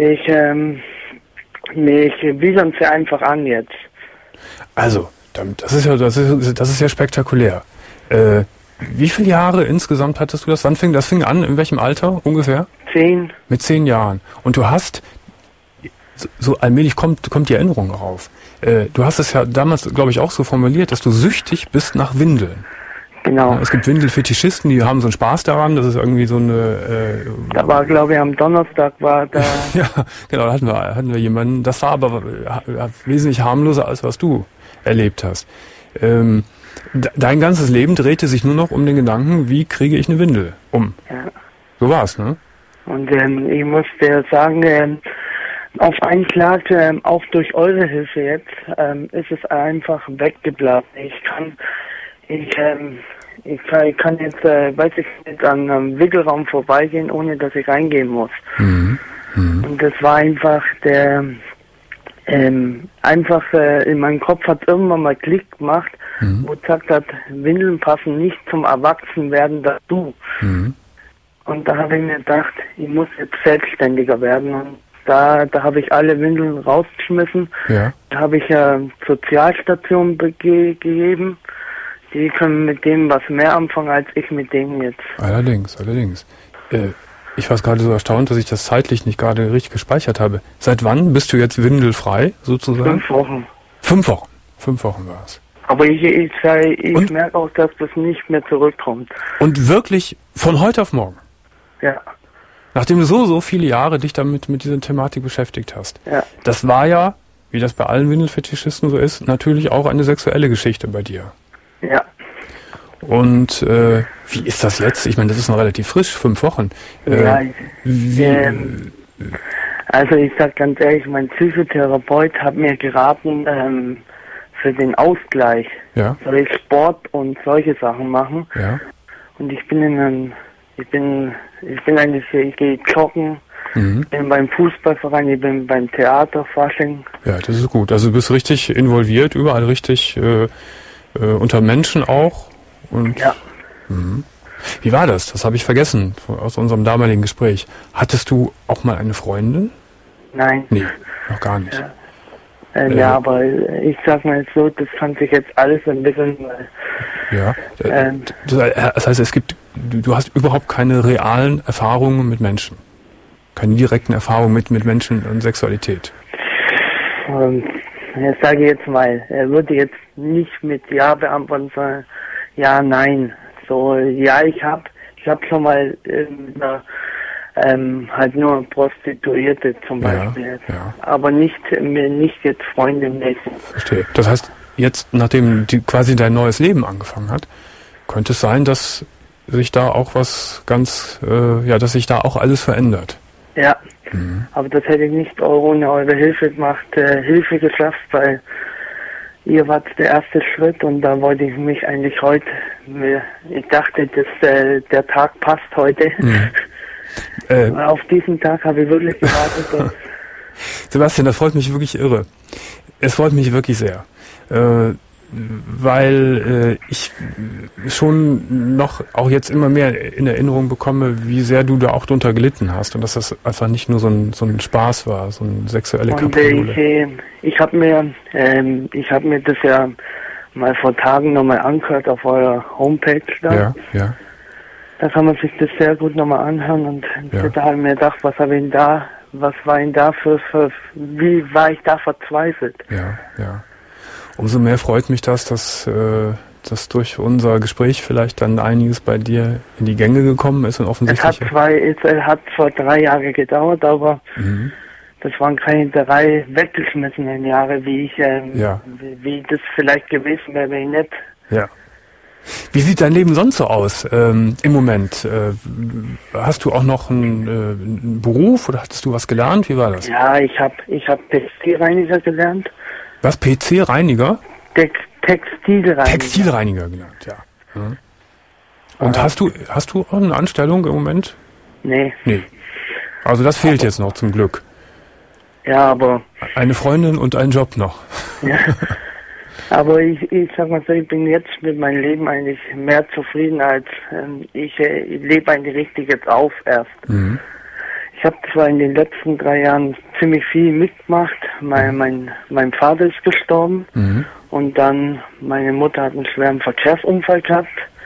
Speaker 6: widern sie einfach an jetzt.
Speaker 2: Also, das ist ja spektakulär. Wie viele Jahre insgesamt hattest du das? Wann fing das an? In welchem Alter ungefähr?
Speaker 6: 10.
Speaker 2: Mit 10 Jahren. Und du hast, so allmählich kommt die Erinnerung rauf. Du hast es ja damals, glaube ich, auch so formuliert, dass du süchtig bist nach Windeln.
Speaker 6: Genau.
Speaker 2: Ja, es gibt Windelfetischisten, die haben so einen Spaß daran, das ist irgendwie so eine...
Speaker 6: da war, glaube ich, am Donnerstag war da...
Speaker 2: ja, genau, da hatten wir jemanden. Das war aber wesentlich harmloser, als was du erlebt hast. Dein ganzes Leben drehte sich nur noch um den Gedanken, wie kriege ich eine Windel um? Ja. So war's, ne?
Speaker 6: Und ich muss dir sagen, auf einen Schlag, auch durch eure Hilfe jetzt, ist es einfach weggeblasen. Ich kann jetzt, weiß ich nicht, an einem Wickelraum vorbeigehen, ohne dass ich reingehen muss. Und das war einfach in meinem Kopf hat irgendwann mal Klick gemacht, wo gesagt hat, Windeln passen nicht zum Erwachsenwerden dazu. Und da habe ich mir gedacht, ich muss jetzt selbstständiger werden. Und da habe ich alle Windeln rausgeschmissen. Ja. Da habe ich Sozialstationen gegeben. Die können mit dem was mehr anfangen, als ich mit denen jetzt. Allerdings.
Speaker 2: Ich war gerade so erstaunt, dass ich das zeitlich nicht gerade richtig gespeichert habe. Seit wann bist du jetzt windelfrei, sozusagen?
Speaker 6: 5 Wochen.
Speaker 2: 5 Wochen? 5 Wochen war es.
Speaker 6: Aber ich merke auch, dass das nicht mehr zurückkommt.
Speaker 2: Und wirklich von heute auf morgen?
Speaker 6: Ja.
Speaker 2: Nachdem du so viele Jahre dich damit mit dieser Thematik beschäftigt hast.
Speaker 6: Ja.
Speaker 2: Das war ja, wie das bei allen Windelfetischisten so ist, natürlich auch eine sexuelle Geschichte bei dir.
Speaker 6: Ja.
Speaker 2: Und wie ist das jetzt? Ich meine, das ist noch relativ frisch, 5 Wochen.
Speaker 6: Also ich sag ganz ehrlich, mein Psychotherapeut hat mir geraten, für den Ausgleich soll ich Sport und solche Sachen machen. Ja. Und ich gehe joggen, bin beim Fußballverein, ich bin beim Theater, Fasching.
Speaker 2: Ja, das ist gut. Also du bist richtig involviert, überall richtig unter Menschen auch. Und
Speaker 6: ja.
Speaker 2: Wie war das? Das habe ich vergessen aus unserem damaligen Gespräch. Hattest du auch mal eine Freundin?
Speaker 6: Nein.
Speaker 2: Nee, noch gar nicht.
Speaker 6: Ja, aber ich sag mal so, das kann sich jetzt alles entwickeln.
Speaker 2: Ja, das heißt, du hast überhaupt keine realen Erfahrungen mit Menschen? Keine direkten Erfahrungen mit Menschen und Sexualität?
Speaker 6: Ich sage jetzt mal, er würde jetzt nicht mit Ja beantworten, sondern ja, nein. So, ja, ich hab schon mal halt nur Prostituierte zum Beispiel. Ja. Aber nicht jetzt Freunde mäßig.
Speaker 2: Verstehe. Das heißt, jetzt, nachdem quasi dein neues Leben angefangen hat, könnte es sein, dass sich da auch was dass sich da auch alles verändert.
Speaker 6: Ja. Aber das hätte ich nicht ohne eure Hilfe gemacht, Hilfe geschafft, weil ihr wart der erste Schritt und da wollte ich mich eigentlich heute, ich dachte, dass der Tag passt heute. Auf diesen Tag habe ich wirklich gewartet.
Speaker 2: Sebastian, das freut mich wirklich irre. Es freut mich wirklich sehr. Weil ich schon noch auch jetzt immer mehr in Erinnerung bekomme, wie sehr du da auch drunter gelitten hast und dass das einfach nicht nur so ein Spaß war, so eine sexuelle Kapriolen.
Speaker 6: Ich habe mir das ja mal vor Tagen nochmal angehört auf eurer Homepage da. Ja. Da kann man sich das sehr gut nochmal anhören und da habe ich mir gedacht, was war denn da wie war ich da verzweifelt?
Speaker 2: Ja. Umso mehr freut mich das, dass durch unser Gespräch vielleicht dann einiges bei dir in die Gänge gekommen ist und offensichtlich...
Speaker 6: Es hat zwar 3 Jahre gedauert, aber das waren keine 3 weggeschmissenen Jahre, wie das vielleicht gewesen wäre, wenn nicht.
Speaker 2: Ja. Wie sieht dein Leben sonst so aus im Moment? Hast du auch noch einen Beruf oder hattest du was gelernt? Wie war das?
Speaker 6: Ja, ich hab Textilreiniger gelernt.
Speaker 2: Was? PC-Reiniger?
Speaker 6: Textilreiniger.
Speaker 2: Textilreiniger gelernt, ja. Und hast du auch eine Anstellung im Moment?
Speaker 6: Nee.
Speaker 2: Also das fehlt jetzt noch zum Glück.
Speaker 6: Ja, aber...
Speaker 2: Eine Freundin und ein Job noch. Ja.
Speaker 6: Aber ich sag mal so, ich bin jetzt mit meinem Leben eigentlich mehr zufrieden, als ich lebe eigentlich richtig jetzt auf erst. Ich habe zwar in den letzten 3 Jahren ziemlich viel mitgemacht. Mein Vater ist gestorben und dann meine Mutter hat einen schweren Verkehrsunfall gehabt.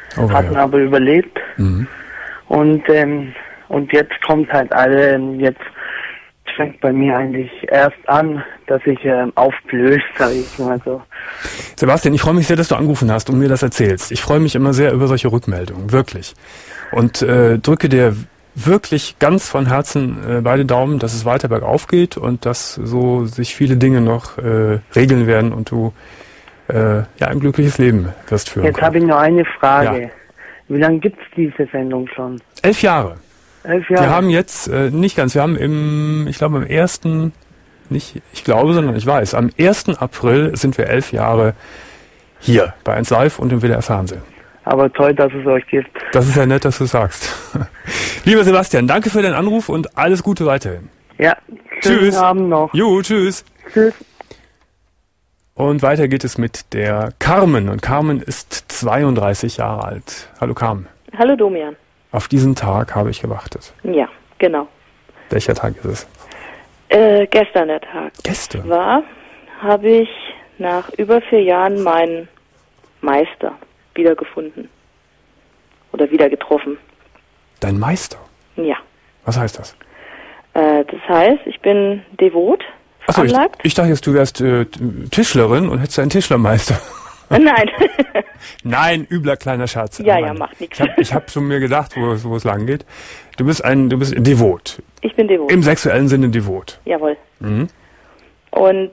Speaker 6: hatten aber überlebt. Und jetzt kommt halt jetzt fängt bei mir eigentlich erst an, dass ich aufblößt, sage ich mal so.
Speaker 2: Sebastian, ich freue mich sehr, dass du angerufen hast und mir das erzählst. Ich freue mich immer sehr über solche Rückmeldungen, wirklich. Und drücke dir wirklich ganz von Herzen beide Daumen, dass es weiter bergauf geht und dass so sich viele Dinge noch regeln werden und du ein glückliches Leben wirst führen
Speaker 6: Jetzt habe ich noch eine Frage. Ja. Wie lange gibt es diese Sendung schon?
Speaker 2: 11 Jahre.
Speaker 6: 11 Jahre.
Speaker 2: Wir haben jetzt, nicht ganz, wir haben am 1., nicht ich glaube, sondern ich weiß, am 1. April sind wir 11 Jahre hier bei 1 Live und im WDR Fernsehen.
Speaker 6: Aber toll, dass es euch gibt.
Speaker 2: Das ist ja nett, dass du sagst. Lieber Sebastian, danke für deinen Anruf und alles Gute weiterhin.
Speaker 6: Ja,
Speaker 2: tschüss.
Speaker 6: Schönen Abend noch.
Speaker 2: Jo, tschüss.
Speaker 6: Tschüss.
Speaker 2: Und weiter geht es mit der Carmen. Und Carmen ist 32 Jahre alt. Hallo Carmen.
Speaker 7: Hallo Domian.
Speaker 2: Auf diesen Tag habe ich gewartet.
Speaker 7: Ja, genau.
Speaker 2: Welcher Tag ist es?
Speaker 7: Gestern der Tag.
Speaker 2: Gestern?
Speaker 7: Habe ich nach über 4 Jahren meinen Meister wiedergefunden. Oder wieder getroffen.
Speaker 2: Dein Meister?
Speaker 7: Ja.
Speaker 2: Was heißt das?
Speaker 7: Das heißt, ich bin devot veranlagt.
Speaker 2: Ich dachte jetzt, du wärst Tischlerin und hättest einen Tischlermeister.
Speaker 7: Nein.
Speaker 2: Nein, übler kleiner Scherz.
Speaker 7: Ja, macht nichts.
Speaker 2: Ich hab schon mir gedacht, wo es lang geht. Du bist devot.
Speaker 7: Ich bin devot.
Speaker 2: Im sexuellen Sinne devot.
Speaker 7: Jawohl. Und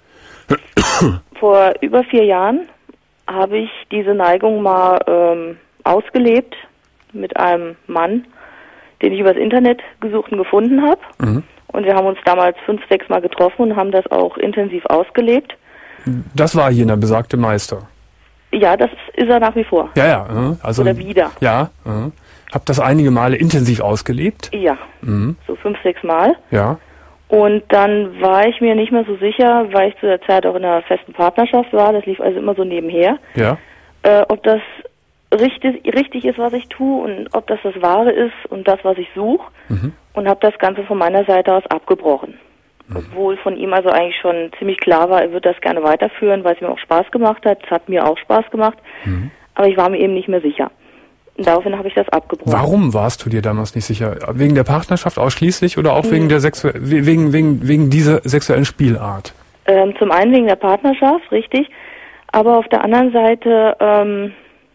Speaker 7: vor über 4 Jahren habe ich diese Neigung mal ausgelebt mit einem Mann, den ich übers Internet gesucht und gefunden habe. Und wir haben uns damals 5, 6 Mal getroffen und haben das auch intensiv ausgelebt.
Speaker 2: Das war jener besagte Meister.
Speaker 7: Ja, das ist er nach wie vor.
Speaker 2: Ja. Also,
Speaker 7: oder wieder.
Speaker 2: Ja. Hab das einige Male intensiv ausgelebt.
Speaker 7: Ja, so 5, 6 Mal.
Speaker 2: Ja.
Speaker 7: Und dann war ich mir nicht mehr so sicher, weil ich zu der Zeit auch in einer festen Partnerschaft war. Das lief also immer so nebenher.
Speaker 2: Ja.
Speaker 7: Ob das richtig ist, was ich tue und ob das das Wahre ist und das, was ich suche. Und habe das Ganze von meiner Seite aus abgebrochen. Obwohl von ihm also eigentlich schon ziemlich klar war, er würde das gerne weiterführen, weil es mir auch Spaß gemacht hat. Es hat mir auch Spaß gemacht. Aber ich war mir eben nicht mehr sicher. Und daraufhin habe ich das abgebrochen.
Speaker 2: Warum warst du dir damals nicht sicher? Wegen der Partnerschaft ausschließlich oder auch wegen der wegen dieser sexuellen Spielart?
Speaker 7: Zum einen wegen der Partnerschaft, richtig. Aber auf der anderen Seite,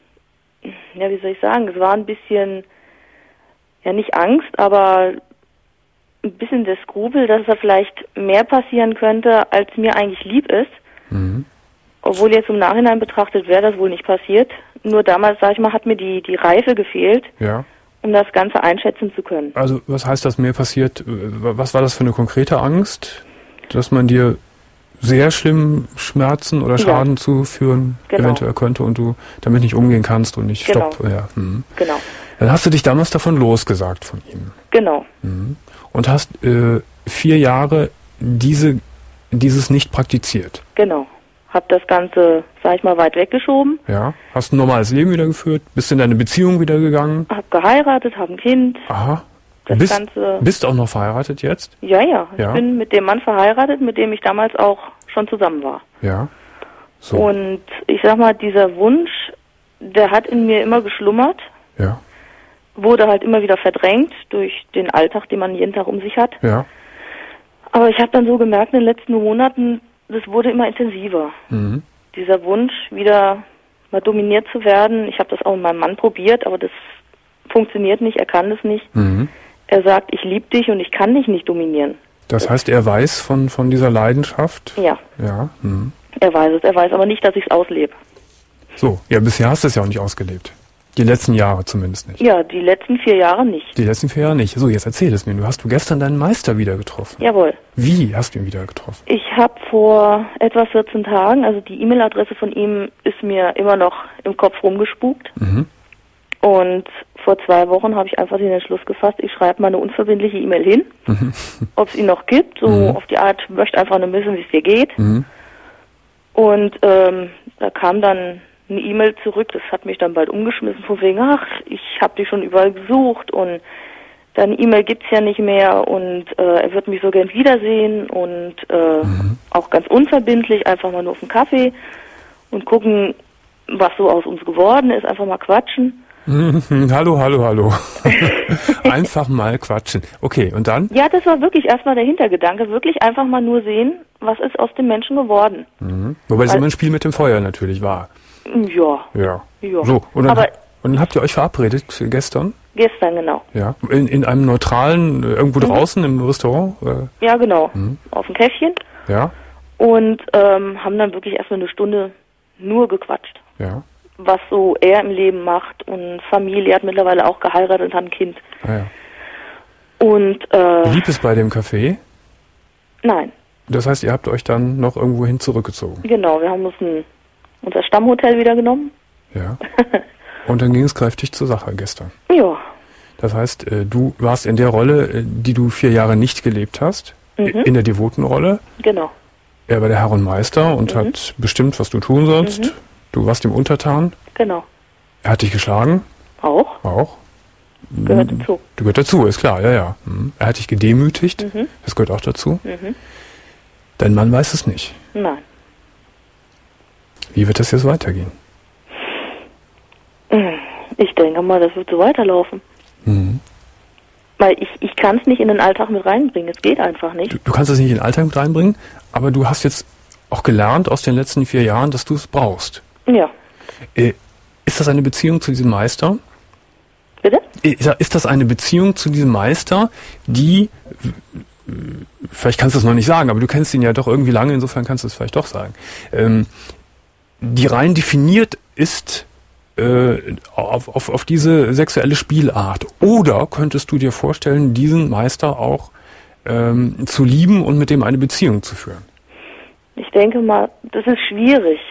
Speaker 7: wie soll ich sagen, es war ein bisschen, nicht Angst, aber ein bisschen der Skrupel, dass da vielleicht mehr passieren könnte, als mir eigentlich lieb ist. Obwohl jetzt im Nachhinein betrachtet wäre das wohl nicht passiert. Nur damals, sag ich mal, hat mir die Reife gefehlt, um das Ganze einschätzen zu können.
Speaker 2: Also was heißt, dass mehr passiert? Was war das für eine konkrete Angst? Dass man dir sehr schlimm Schmerzen oder Schaden zuführen eventuell könnte und du damit nicht umgehen kannst und nicht
Speaker 7: Genau.
Speaker 2: Genau. Dann hast du dich damals davon losgesagt von ihm.
Speaker 7: Genau.
Speaker 2: Und hast 4 Jahre dieses nicht praktiziert.
Speaker 7: Genau. Hab das Ganze, sag ich mal, weit weggeschoben.
Speaker 2: Ja. Hast ein normales Leben wieder geführt, bist in deine Beziehung wieder gegangen.
Speaker 7: Hab geheiratet, hab ein Kind.
Speaker 2: Aha.
Speaker 7: Das
Speaker 2: Bist auch noch verheiratet jetzt?
Speaker 7: Ja. Ich bin mit dem Mann verheiratet, mit dem ich damals auch schon zusammen war.
Speaker 2: Ja. So.
Speaker 7: Und ich sag mal, dieser Wunsch, der hat in mir immer geschlummert.
Speaker 2: Ja.
Speaker 7: Wurde halt immer wieder verdrängt durch den Alltag, den man jeden Tag um sich hat.
Speaker 2: Ja.
Speaker 7: Aber ich habe dann so gemerkt in den letzten Monaten, das wurde immer intensiver. Dieser Wunsch, wieder mal dominiert zu werden. Ich habe das auch mit meinem Mann probiert, aber das funktioniert nicht, er kann das nicht. Er sagt, ich liebe dich und ich kann dich nicht dominieren.
Speaker 2: Das heißt, er weiß von dieser Leidenschaft?
Speaker 7: Ja.
Speaker 2: Ja.
Speaker 7: Er weiß es. Er weiß aber nicht, dass ich es auslebe.
Speaker 2: So, ja, bisher hast du es ja auch nicht ausgelebt. Die letzten Jahre zumindest nicht.
Speaker 7: Ja, die letzten 4 Jahre nicht.
Speaker 2: Die letzten 4 Jahre nicht. So, jetzt erzähl es mir. Du hast gestern deinen Meister wieder getroffen.
Speaker 7: Jawohl.
Speaker 2: Wie hast du ihn wieder getroffen?
Speaker 7: Ich habe vor etwa 14 Tagen, also die E-Mail-Adresse von ihm ist mir immer noch im Kopf rumgespukt. Und vor 2 Wochen habe ich einfach den Entschluss gefasst, ich schreibe mal eine unverbindliche E-Mail hin, ob es ihn noch gibt, so auf die Art, möchte einfach nur wissen, wie es dir geht. Und da kam dann eine E-Mail zurück, das hat mich dann bald umgeschmissen, von wegen, ach, ich habe dich schon überall gesucht und deine E-Mail gibt's ja nicht mehr und er wird mich so gern wiedersehen und auch ganz unverbindlich, einfach mal nur auf einen Kaffee und gucken, was so aus uns geworden ist, einfach mal quatschen.
Speaker 2: Hallo. Einfach mal quatschen. Okay, und dann?
Speaker 7: Ja, das war wirklich erstmal der Hintergedanke, wirklich einfach mal nur sehen, was ist aus dem Menschen geworden.
Speaker 2: Wobei es immer ein Spiel mit dem Feuer natürlich war.
Speaker 7: Ja.
Speaker 2: So, und dann habt ihr euch verabredet gestern?
Speaker 7: Gestern, genau.
Speaker 2: Ja, in einem neutralen, irgendwo draußen im Restaurant?
Speaker 7: Ja, genau, auf dem Käffchen.
Speaker 2: Ja.
Speaker 7: Und haben dann wirklich erstmal eine Stunde nur gequatscht.
Speaker 2: Ja.
Speaker 7: Was so er im Leben macht und Familie, hat mittlerweile auch geheiratet und hat ein Kind.
Speaker 2: Ja.
Speaker 7: Und
Speaker 2: blieb es bei dem Café?
Speaker 7: Nein.
Speaker 2: Das heißt, ihr habt euch dann noch irgendwohin zurückgezogen?
Speaker 7: Genau, wir haben uns unser Stammhotel wieder genommen.
Speaker 2: Ja. Und dann ging es kräftig zur Sache gestern.
Speaker 7: Ja.
Speaker 2: Das heißt, du warst in der Rolle, die du 4 Jahre nicht gelebt hast, in der devoten Rolle.
Speaker 7: Genau.
Speaker 2: Er war der Herr und Meister und hat bestimmt, was du tun sollst. Du warst ihm untertan.
Speaker 7: Genau.
Speaker 2: Er hat dich geschlagen.
Speaker 7: Auch. Gehört dazu.
Speaker 2: Gehört dazu, ist klar, ja. Er hat dich gedemütigt. Das gehört auch dazu. Dein Mann weiß es nicht.
Speaker 7: Nein.
Speaker 2: Wie wird das jetzt weitergehen?
Speaker 7: Ich denke mal, das wird so weiterlaufen. Weil ich kann es nicht in den Alltag mit reinbringen. Es geht einfach nicht.
Speaker 2: Du kannst es nicht in den Alltag mit reinbringen, aber du hast jetzt auch gelernt aus den letzten 4 Jahren, dass du es brauchst.
Speaker 7: Ja.
Speaker 2: Ist das eine Beziehung zu diesem Meister?
Speaker 7: Bitte?
Speaker 2: Ist das eine Beziehung zu diesem Meister, die, vielleicht kannst du es noch nicht sagen, aber du kennst ihn ja doch irgendwie lange, insofern kannst du es vielleicht doch sagen, die rein definiert ist auf diese sexuelle Spielart? Oder könntest du dir vorstellen, diesen Meister auch zu lieben und mit dem eine Beziehung zu führen?
Speaker 7: Ich denke mal, das ist schwierig.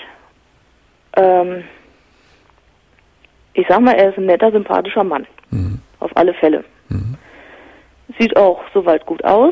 Speaker 7: Ich sag mal, er ist ein netter, sympathischer Mann. Auf alle Fälle. Sieht auch soweit gut aus.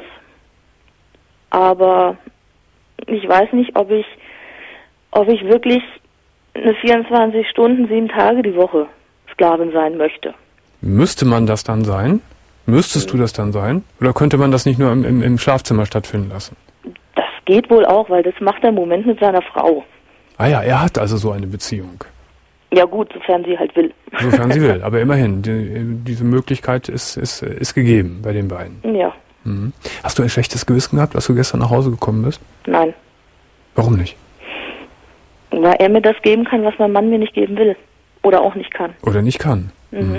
Speaker 7: Aber ich weiß nicht, ob ich wirklich eine 24 Stunden, 7 Tage die Woche Sklavin sein möchte.
Speaker 2: Müsste man das dann sein? Müsstest du das dann sein? Oder könnte man das nicht nur im Schlafzimmer stattfinden lassen?
Speaker 7: Das geht wohl auch, weil das macht er im Moment mit seiner Frau.
Speaker 2: Ah ja, er hat also so eine Beziehung.
Speaker 7: Ja gut, sofern sie halt will.
Speaker 2: Sofern sie will, aber immerhin, diese Möglichkeit ist gegeben bei den beiden.
Speaker 7: Ja.
Speaker 2: Hast du ein schlechtes Gewissen gehabt, als du gestern nach Hause gekommen bist?
Speaker 7: Nein.
Speaker 2: Warum nicht?
Speaker 7: Weil er mir das geben kann, was mein Mann mir nicht geben will. Oder auch nicht kann.
Speaker 2: Oder nicht kann.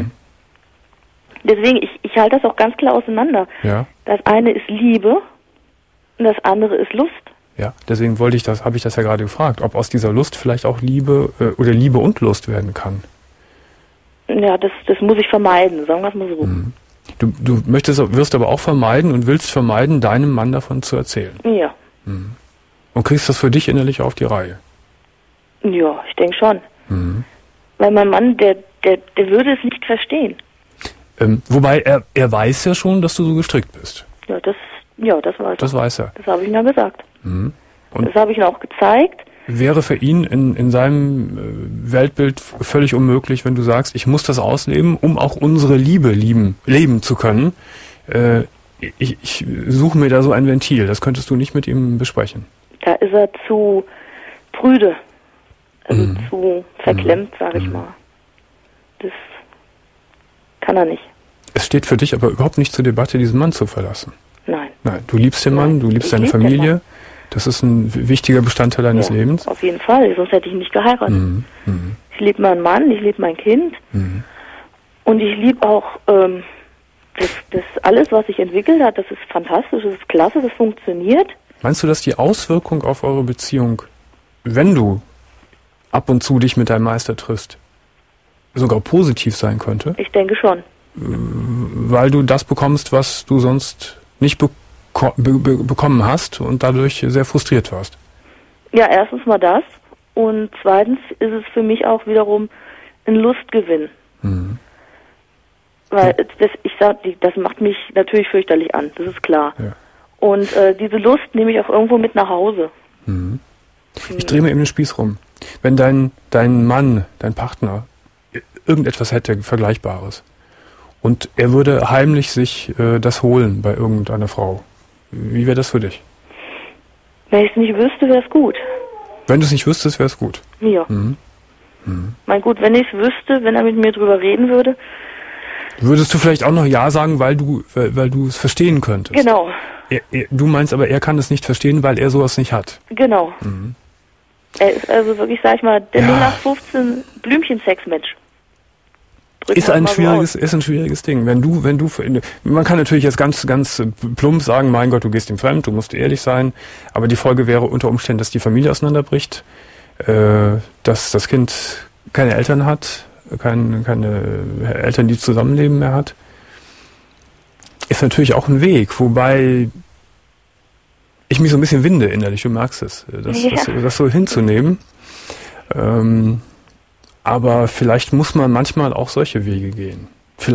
Speaker 7: Deswegen, ich halte das auch ganz klar auseinander.
Speaker 2: Ja.
Speaker 7: Das eine ist Liebe und das andere ist Lust.
Speaker 2: Ja, deswegen habe ich das ja gerade gefragt, ob aus dieser Lust vielleicht auch Liebe oder Liebe und Lust werden kann.
Speaker 7: Ja, das muss ich vermeiden, sagen wir es mal so.
Speaker 2: Du wirst aber auch vermeiden und willst vermeiden, deinem Mann davon zu erzählen.
Speaker 7: Ja.
Speaker 2: Und kriegst das für dich innerlich auf die Reihe?
Speaker 7: Ja, ich denke schon. Weil mein Mann, der würde es nicht verstehen.
Speaker 2: Wobei er weiß ja schon, dass du so gestrickt bist.
Speaker 7: Ja, das weiß er.
Speaker 2: Das weiß er.
Speaker 7: Das habe ich ihm ja gesagt.
Speaker 2: Und
Speaker 7: das habe ich ihm auch gezeigt.
Speaker 2: Wäre für ihn in seinem Weltbild völlig unmöglich, wenn du sagst, ich muss das ausleben, um auch unsere Liebe leben zu können. Ich suche mir da so ein Ventil. Das könntest du nicht mit ihm besprechen.
Speaker 7: Da ist er zu prüde. Also zu verklemmt, sage ich mal. Das kann er nicht.
Speaker 2: Es steht für dich aber überhaupt nicht zur Debatte, diesen Mann zu verlassen.
Speaker 7: Nein.
Speaker 2: Nein, du liebst den Mann, du liebst deine Familie. Das ist ein wichtiger Bestandteil deines Lebens.
Speaker 7: Auf jeden Fall, sonst hätte ich ihn nicht geheiratet. Ich liebe meinen Mann, ich liebe mein Kind. Und ich liebe auch das alles, was sich entwickelt hat. Das ist fantastisch, das ist klasse, das funktioniert.
Speaker 2: Meinst du, dass die Auswirkung auf eure Beziehung, wenn du ab und zu dich mit deinem Meister triffst, sogar positiv sein könnte?
Speaker 7: Ich denke schon.
Speaker 2: Weil du das bekommst, was du sonst nicht bekommen hast und dadurch sehr frustriert warst. Ja,
Speaker 7: erstens mal das. Und zweitens ist es für mich auch wiederum ein Lustgewinn. Weil das macht mich natürlich fürchterlich an, das ist klar. Ja. Und diese Lust nehme ich auch irgendwo mit nach Hause.
Speaker 2: Ich drehe mir eben den Spieß rum. Wenn dein Mann, dein Partner, irgendetwas hätte Vergleichbares und er würde heimlich sich das holen bei irgendeiner Frau, wie wäre das für dich?
Speaker 7: Wenn ich es nicht wüsste, wäre es gut.
Speaker 2: Wenn du es nicht wüsstest, wäre es gut?
Speaker 7: Ja. Mein gut, wenn ich es wüsste, wenn er mit mir drüber reden würde.
Speaker 2: Würdest du vielleicht auch noch Ja sagen, weil du es verstehen könntest?
Speaker 7: Genau.
Speaker 2: Du meinst aber, er kann es nicht verstehen, weil er sowas nicht hat.
Speaker 7: Genau. Er ist also wirklich, sag ich mal, der 0815 Blümchen-Sex-Mensch.
Speaker 2: Ist ein schwieriges Ding. Wenn du, man kann natürlich jetzt ganz plump sagen, mein Gott, du gehst ihm fremd, du musst ehrlich sein, aber die Folge wäre unter Umständen, dass die Familie auseinanderbricht, dass das Kind keine Eltern hat, keine Eltern, die zusammenleben mehr hat. Ist natürlich auch ein Weg, wobei ich mich so ein bisschen winde innerlich, du merkst es, das so hinzunehmen. Aber vielleicht muss man manchmal auch solche Wege gehen.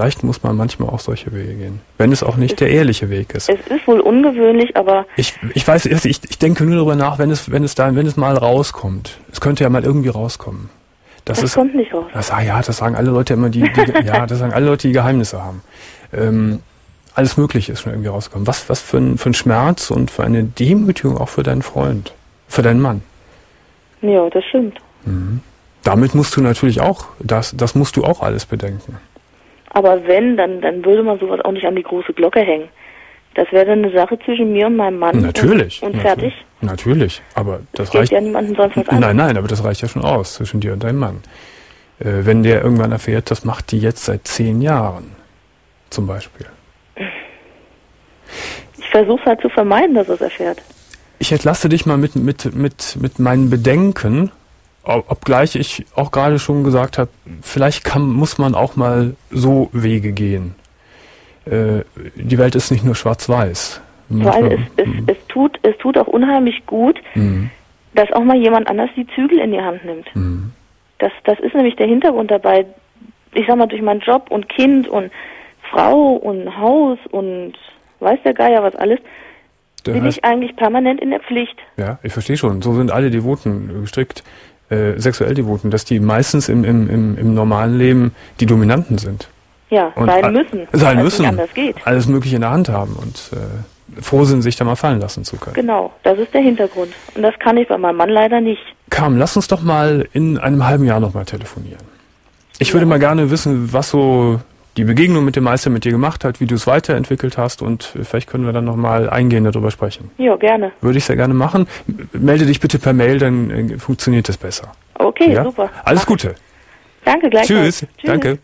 Speaker 2: Wenn es auch nicht der ehrliche Weg ist.
Speaker 7: Es ist wohl ungewöhnlich, aber...
Speaker 2: Ich weiß, ich denke nur darüber nach, wenn es mal rauskommt. Es könnte ja mal irgendwie rauskommen.
Speaker 7: Das kommt nicht raus.
Speaker 2: Das sagen alle Leute immer, das sagen alle Leute, die Geheimnisse haben. Alles Mögliche ist schon irgendwie rausgekommen. Was für ein Schmerz und für eine Demütigung auch für deinen Freund, für deinen Mann.
Speaker 7: Ja, das stimmt.
Speaker 2: Damit musst du natürlich auch, das musst du auch alles bedenken.
Speaker 7: Aber wenn, dann würde man sowas auch nicht an die große Glocke hängen. Das wäre dann eine Sache zwischen mir und meinem Mann.
Speaker 2: Natürlich.
Speaker 7: Und fertig.
Speaker 2: Natürlich, aber das
Speaker 7: reicht ja niemandem sonst was an.
Speaker 2: Nein, aber das reicht ja schon aus zwischen dir und deinem Mann. Wenn der irgendwann erfährt, das macht die jetzt seit 10 Jahren, zum Beispiel.
Speaker 7: Ich versuche es halt zu vermeiden, dass er es erfährt.
Speaker 2: Ich entlasse dich mal mit meinen Bedenken, obgleich ich auch gerade schon gesagt habe, vielleicht muss man auch mal so Wege gehen. Die Welt ist nicht nur schwarz-weiß.
Speaker 7: Weil es tut auch unheimlich gut, dass auch mal jemand anders die Zügel in die Hand nimmt. Das ist nämlich der Hintergrund dabei. Ich sag mal, durch meinen Job und Kind und Frau und Haus und weiß der Geier was alles, bin ich eigentlich permanent in der Pflicht. Ja,
Speaker 2: ich verstehe schon. So sind alle Devoten gestrickt, sexuell Devoten, dass die meistens im normalen Leben die Dominanten sind.
Speaker 7: Ja, und sein müssen.
Speaker 2: Sein müssen.
Speaker 7: Nicht anders geht.
Speaker 2: Alles Mögliche in der Hand haben und froh sind, sich da mal fallen lassen zu können.
Speaker 7: Genau, das ist der Hintergrund. Und das kann ich bei meinem Mann leider nicht.
Speaker 2: Carmen, lass uns doch mal in einem halben Jahr nochmal telefonieren. Ich würde mal gerne wissen, was so die Begegnung mit dem Meister mit dir gemacht hat, wie du es weiterentwickelt hast und vielleicht können wir dann nochmal eingehender darüber sprechen.
Speaker 7: Ja, gerne.
Speaker 2: Würde ich sehr gerne machen. Melde dich bitte per Mail, dann funktioniert es besser.
Speaker 7: Okay, ja? Super.
Speaker 2: Alles Gute.
Speaker 7: Danke, gleich.
Speaker 2: Tschüss. Danke.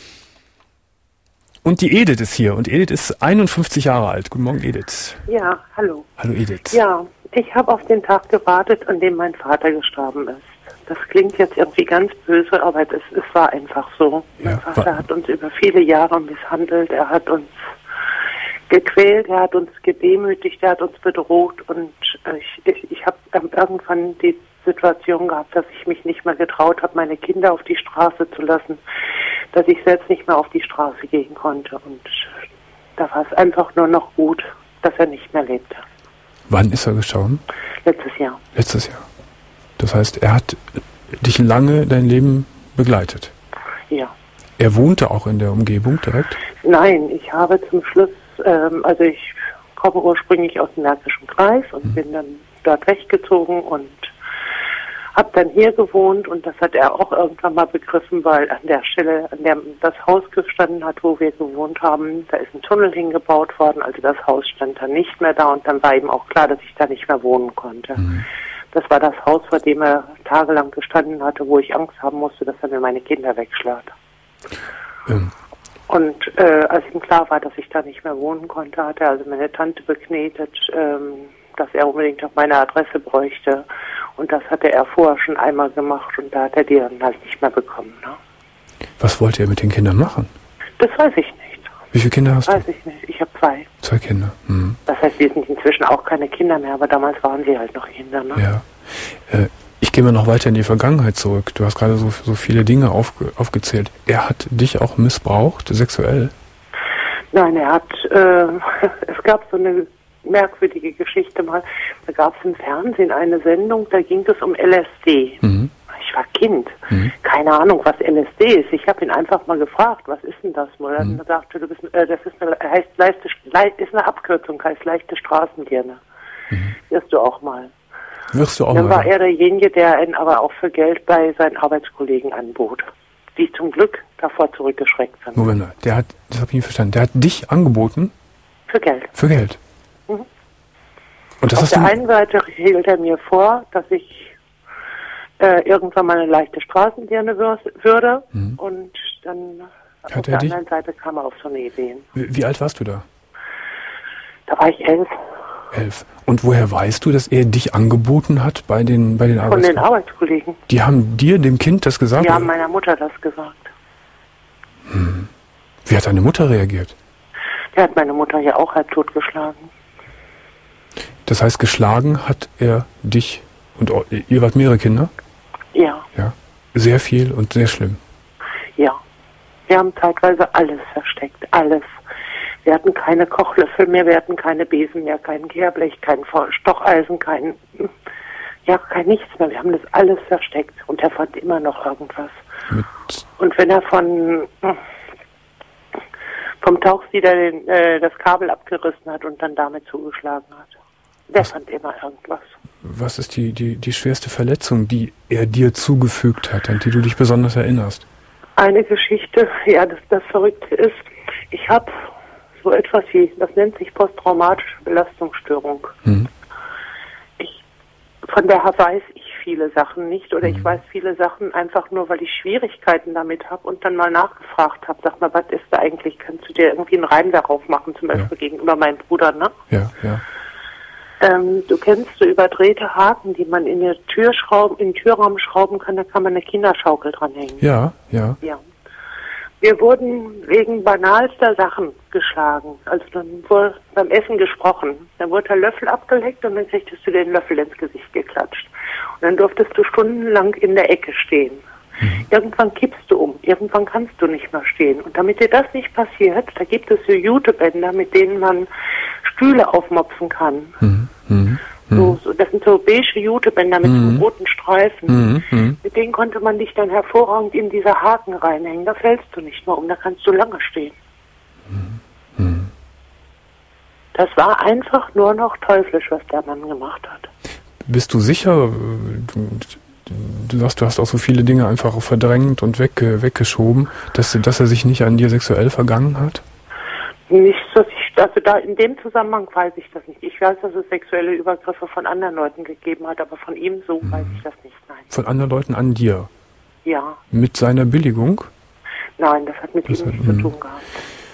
Speaker 2: Und die Edith ist hier und Edith ist 51 Jahre alt. Guten Morgen, Edith.
Speaker 8: Ja, hallo.
Speaker 2: Hallo, Edith.
Speaker 8: Ja, ich habe auf den Tag gewartet, an dem mein Vater gestorben ist. Das klingt jetzt irgendwie ganz böse, aber es war einfach so. Ja, mein Vater hat uns über viele Jahre misshandelt, er hat uns gequält, er hat uns gedemütigt, er hat uns bedroht und ich habe irgendwann die Situation gehabt, dass ich mich nicht mehr getraut habe, meine Kinder auf die Straße zu lassen, dass ich selbst nicht mehr auf die Straße gehen konnte und da war es einfach nur noch gut, dass er nicht mehr lebte.
Speaker 2: Wann ist er gestorben?
Speaker 8: Letztes Jahr.
Speaker 2: Letztes Jahr. Das heißt, er hat dich lange dein Leben begleitet?
Speaker 8: Ja.
Speaker 2: Er wohnte auch in der Umgebung direkt?
Speaker 8: Nein, ich habe zum Schluss, also ich komme ursprünglich aus dem Märkischen Kreis und bin dann dort weggezogen und habe dann hier gewohnt und das hat er auch irgendwann mal begriffen, weil an der Stelle, an der das Haus gestanden hat, wo wir gewohnt haben, da ist ein Tunnel hingebaut worden, also das Haus stand dann nicht mehr da und dann war ihm auch klar, dass ich da nicht mehr wohnen konnte. Das war das Haus, vor dem er tagelang gestanden hatte, wo ich Angst haben musste, dass er mir meine Kinder wegschlägt. Und als ihm klar war, dass ich da nicht mehr wohnen konnte, hat er also meine Tante beknetet, dass er unbedingt auf meine Adresse bräuchte. Und das hatte er vorher schon einmal gemacht und da hat er die dann halt nicht mehr bekommen. Ne?
Speaker 2: Was wollte er mit den Kindern machen?
Speaker 8: Das weiß ich nicht.
Speaker 2: Wie viele Kinder hast du?
Speaker 8: Weiß ich nicht. Ich habe 2.
Speaker 2: 2 Kinder.
Speaker 8: Das heißt, die sind inzwischen auch keine Kinder mehr, aber damals waren sie halt noch Kinder. Ne?
Speaker 2: Ja. Ich gehe mal noch weiter in die Vergangenheit zurück. Du hast gerade so viele Dinge aufgezählt. Er hat dich auch missbraucht, sexuell?
Speaker 8: Nein, er hat, es gab so eine merkwürdige Geschichte mal. Da gab es im Fernsehen eine Sendung, da ging es um LSD. Ich war Kind. Keine Ahnung, was LSD ist. Ich habe ihn einfach mal gefragt, was ist denn das? Und dann sagte, das ist eine Abkürzung, heißt leichte Straßendirne. Wirst du auch mal.
Speaker 2: Wirst du auch
Speaker 8: Dann
Speaker 2: mal.
Speaker 8: war er derjenige, der ihn aber auch für Geld bei seinen Arbeitskollegen anbot, die zum Glück davor zurückgeschreckt sind.
Speaker 2: Moment, das habe ich nicht verstanden, der hat dich angeboten?
Speaker 8: Für Geld.
Speaker 2: Für Geld?
Speaker 8: Mhm.
Speaker 2: Und das
Speaker 8: Auf
Speaker 2: hast
Speaker 8: der
Speaker 2: du...
Speaker 8: einen Seite hielt er mir vor, dass ich irgendwann mal eine leichte Straßendirne würde und dann auf der anderen Seite kam er auf so eine Idee.
Speaker 2: Wie alt warst du da?
Speaker 8: Da war ich 11.
Speaker 2: 11. Und woher weißt du, dass er dich angeboten hat bei den Arbeitskollegen?
Speaker 8: Von den Arbeitskollegen.
Speaker 2: Die haben dir, dem Kind, das gesagt?
Speaker 8: Die haben meiner Mutter das gesagt.
Speaker 2: Wie hat deine Mutter reagiert?
Speaker 8: Der hat meine Mutter ja auch halb totgeschlagen.
Speaker 2: Das heißt, geschlagen hat er dich und ihr wart mehrere Kinder?
Speaker 8: Ja.
Speaker 2: Ja. Sehr viel und sehr schlimm.
Speaker 8: Ja. Wir haben zeitweise alles versteckt. Alles. Wir hatten keine Kochlöffel mehr, wir hatten keine Besen mehr, kein Kehrblech, kein Stocheisen, kein nichts mehr. Wir haben das alles versteckt und er fand immer noch irgendwas. Und wenn er vom Tauchsieder das Kabel abgerissen hat und dann damit zugeschlagen hat, der fand immer irgendwas.
Speaker 2: Was ist die schwerste Verletzung, die er dir zugefügt hat, an die du dich besonders erinnerst?
Speaker 8: Eine Geschichte, ja, das Verrückte ist, ich habe so etwas wie, das nennt sich posttraumatische Belastungsstörung. Von der weiß ich viele Sachen nicht oder ich weiß viele Sachen einfach nur, weil ich Schwierigkeiten damit habe und dann mal nachgefragt habe. Sag mal, was ist da eigentlich? Kannst du dir irgendwie einen Reim darauf machen, zum Beispiel gegenüber meinem Bruder, ne?
Speaker 2: Ja, ja.
Speaker 8: Du kennst so überdrehte Haken, die man in den Türraum schrauben kann, da kann man eine Kinderschaukel dranhängen.
Speaker 2: Ja, ja.
Speaker 8: Ja. Wir wurden wegen banalster Sachen geschlagen. Also dann wurde beim Essen gesprochen. Dann wurde der Löffel abgeleckt und dann kriegtest du den Löffel ins Gesicht geklatscht. Und dann durftest du stundenlang in der Ecke stehen. Irgendwann kippst du um. Irgendwann kannst du nicht mehr stehen. Und damit dir das nicht passiert, da gibt es so Jutebänder, mit denen man Stühle aufmopfen kann. So, das sind so beige Jutebänder mit so roten Streifen. Mit denen konnte man dich dann hervorragend in diese Haken reinhängen. Da fällst du nicht mehr um, da kannst du lange stehen. Das war einfach nur noch teuflisch, was der Mann gemacht hat.
Speaker 2: Bist du sicher, du sagst, du hast auch so viele Dinge einfach auch verdrängt und weggeschoben, dass er sich nicht an dir sexuell vergangen hat?
Speaker 8: Nicht so, also da in dem Zusammenhang weiß ich das nicht. Ich weiß, dass es sexuelle Übergriffe von anderen Leuten gegeben hat, aber von ihm so weiß ich das nicht, nein.
Speaker 2: Von anderen Leuten an dir?
Speaker 8: Ja.
Speaker 2: Mit seiner Billigung?
Speaker 8: Nein, das hat mit ihm nichts zu tun gehabt.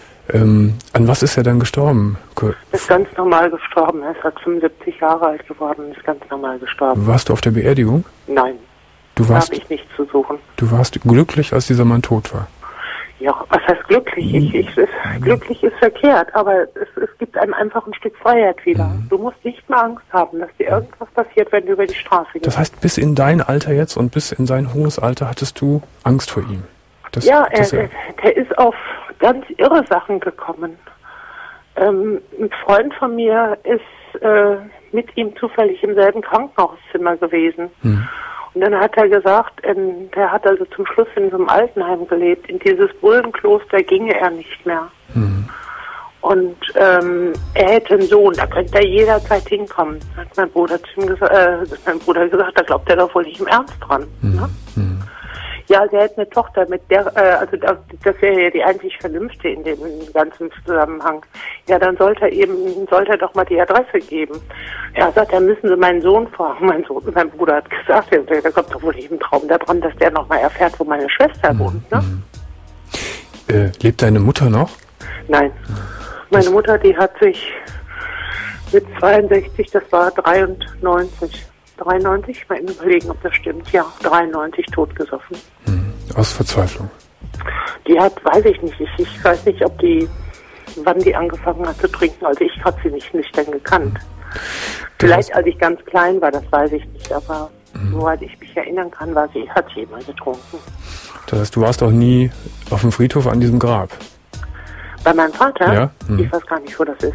Speaker 2: An was ist er dann gestorben?
Speaker 8: Er ist ganz normal gestorben. Er ist halt 75 Jahre alt geworden und ist ganz normal gestorben.
Speaker 2: Warst du auf der Beerdigung?
Speaker 8: Nein. Da habe ich nichts zu suchen.
Speaker 2: Du warst glücklich, als dieser Mann tot war?
Speaker 8: Ja, was heißt glücklich? Glücklich ist verkehrt, aber es gibt einem einfach ein Stück Freiheit wieder. Du musst nicht mehr Angst haben, dass dir irgendwas passiert, wenn du über die Straße gehst.
Speaker 2: Das heißt, bis in dein Alter jetzt und bis in sein hohes Alter hattest du Angst vor ihm?
Speaker 8: Der ist auf ganz irre Sachen gekommen. Ein Freund von mir ist mit ihm zufällig im selben Krankenhauszimmer gewesen. Und dann hat er gesagt, der hat also zum Schluss in so einem Altenheim gelebt. In dieses Bullenkloster ginge er nicht mehr. Und er hätte einen Sohn, da könnte er jederzeit hinkommen. Hat mein Bruder zu ihm gesagt, da glaubt er doch wohl nicht im Ernst dran. Ne? Ja, der hätte eine Tochter, mit der, also das wäre ja die einzig Vernünftige in dem ganzen Zusammenhang. Ja, dann sollte er doch mal die Adresse geben. Er sagt, da müssen Sie meinen Sohn fragen. Mein Bruder hat gesagt, der kommt doch wohl nicht im Traum daran, dass der noch mal erfährt, wo meine Schwester wohnt, ne?
Speaker 2: Lebt deine Mutter noch?
Speaker 8: Nein. Meine Mutter, die hat sich mit 62, das war 93, mal überlegen, ob das stimmt. Ja, 93 totgesoffen.
Speaker 2: Aus Verzweiflung?
Speaker 8: Die hat, weiß ich nicht. Ich weiß nicht, wann die angefangen hat zu trinken. Also ich habe sie nicht nüchtern gekannt. Vielleicht als ich ganz klein war, das weiß ich nicht. Aber soweit ich mich erinnern kann, hat sie immer getrunken. Das heißt,
Speaker 2: du warst auch nie auf dem Friedhof an diesem Grab?
Speaker 8: Bei meinem Vater?
Speaker 2: Ja?
Speaker 8: Ich weiß gar nicht, wo das ist.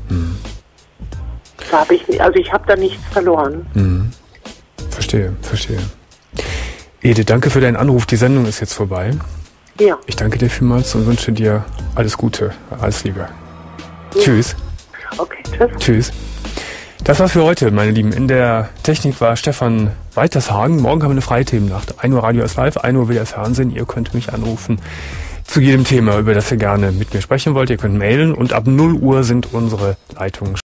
Speaker 8: Da habe ich habe da nichts verloren.
Speaker 2: Verstehe. Ede, danke für deinen Anruf. Die Sendung ist jetzt vorbei.
Speaker 8: Ja.
Speaker 2: Ich danke dir vielmals und wünsche dir alles Gute, alles Liebe. Ja. Tschüss.
Speaker 8: Okay, tschüss.
Speaker 2: Tschüss. Das war's für heute, meine Lieben. In der Technik war Stefan Weitershagen. Morgen haben wir eine freie Themennacht. 1 Uhr Radio ist live, 1 Uhr wieder Fernsehen. Ihr könnt mich anrufen zu jedem Thema, über das ihr gerne mit mir sprechen wollt. Ihr könnt mailen und ab 0 Uhr sind unsere Leitungen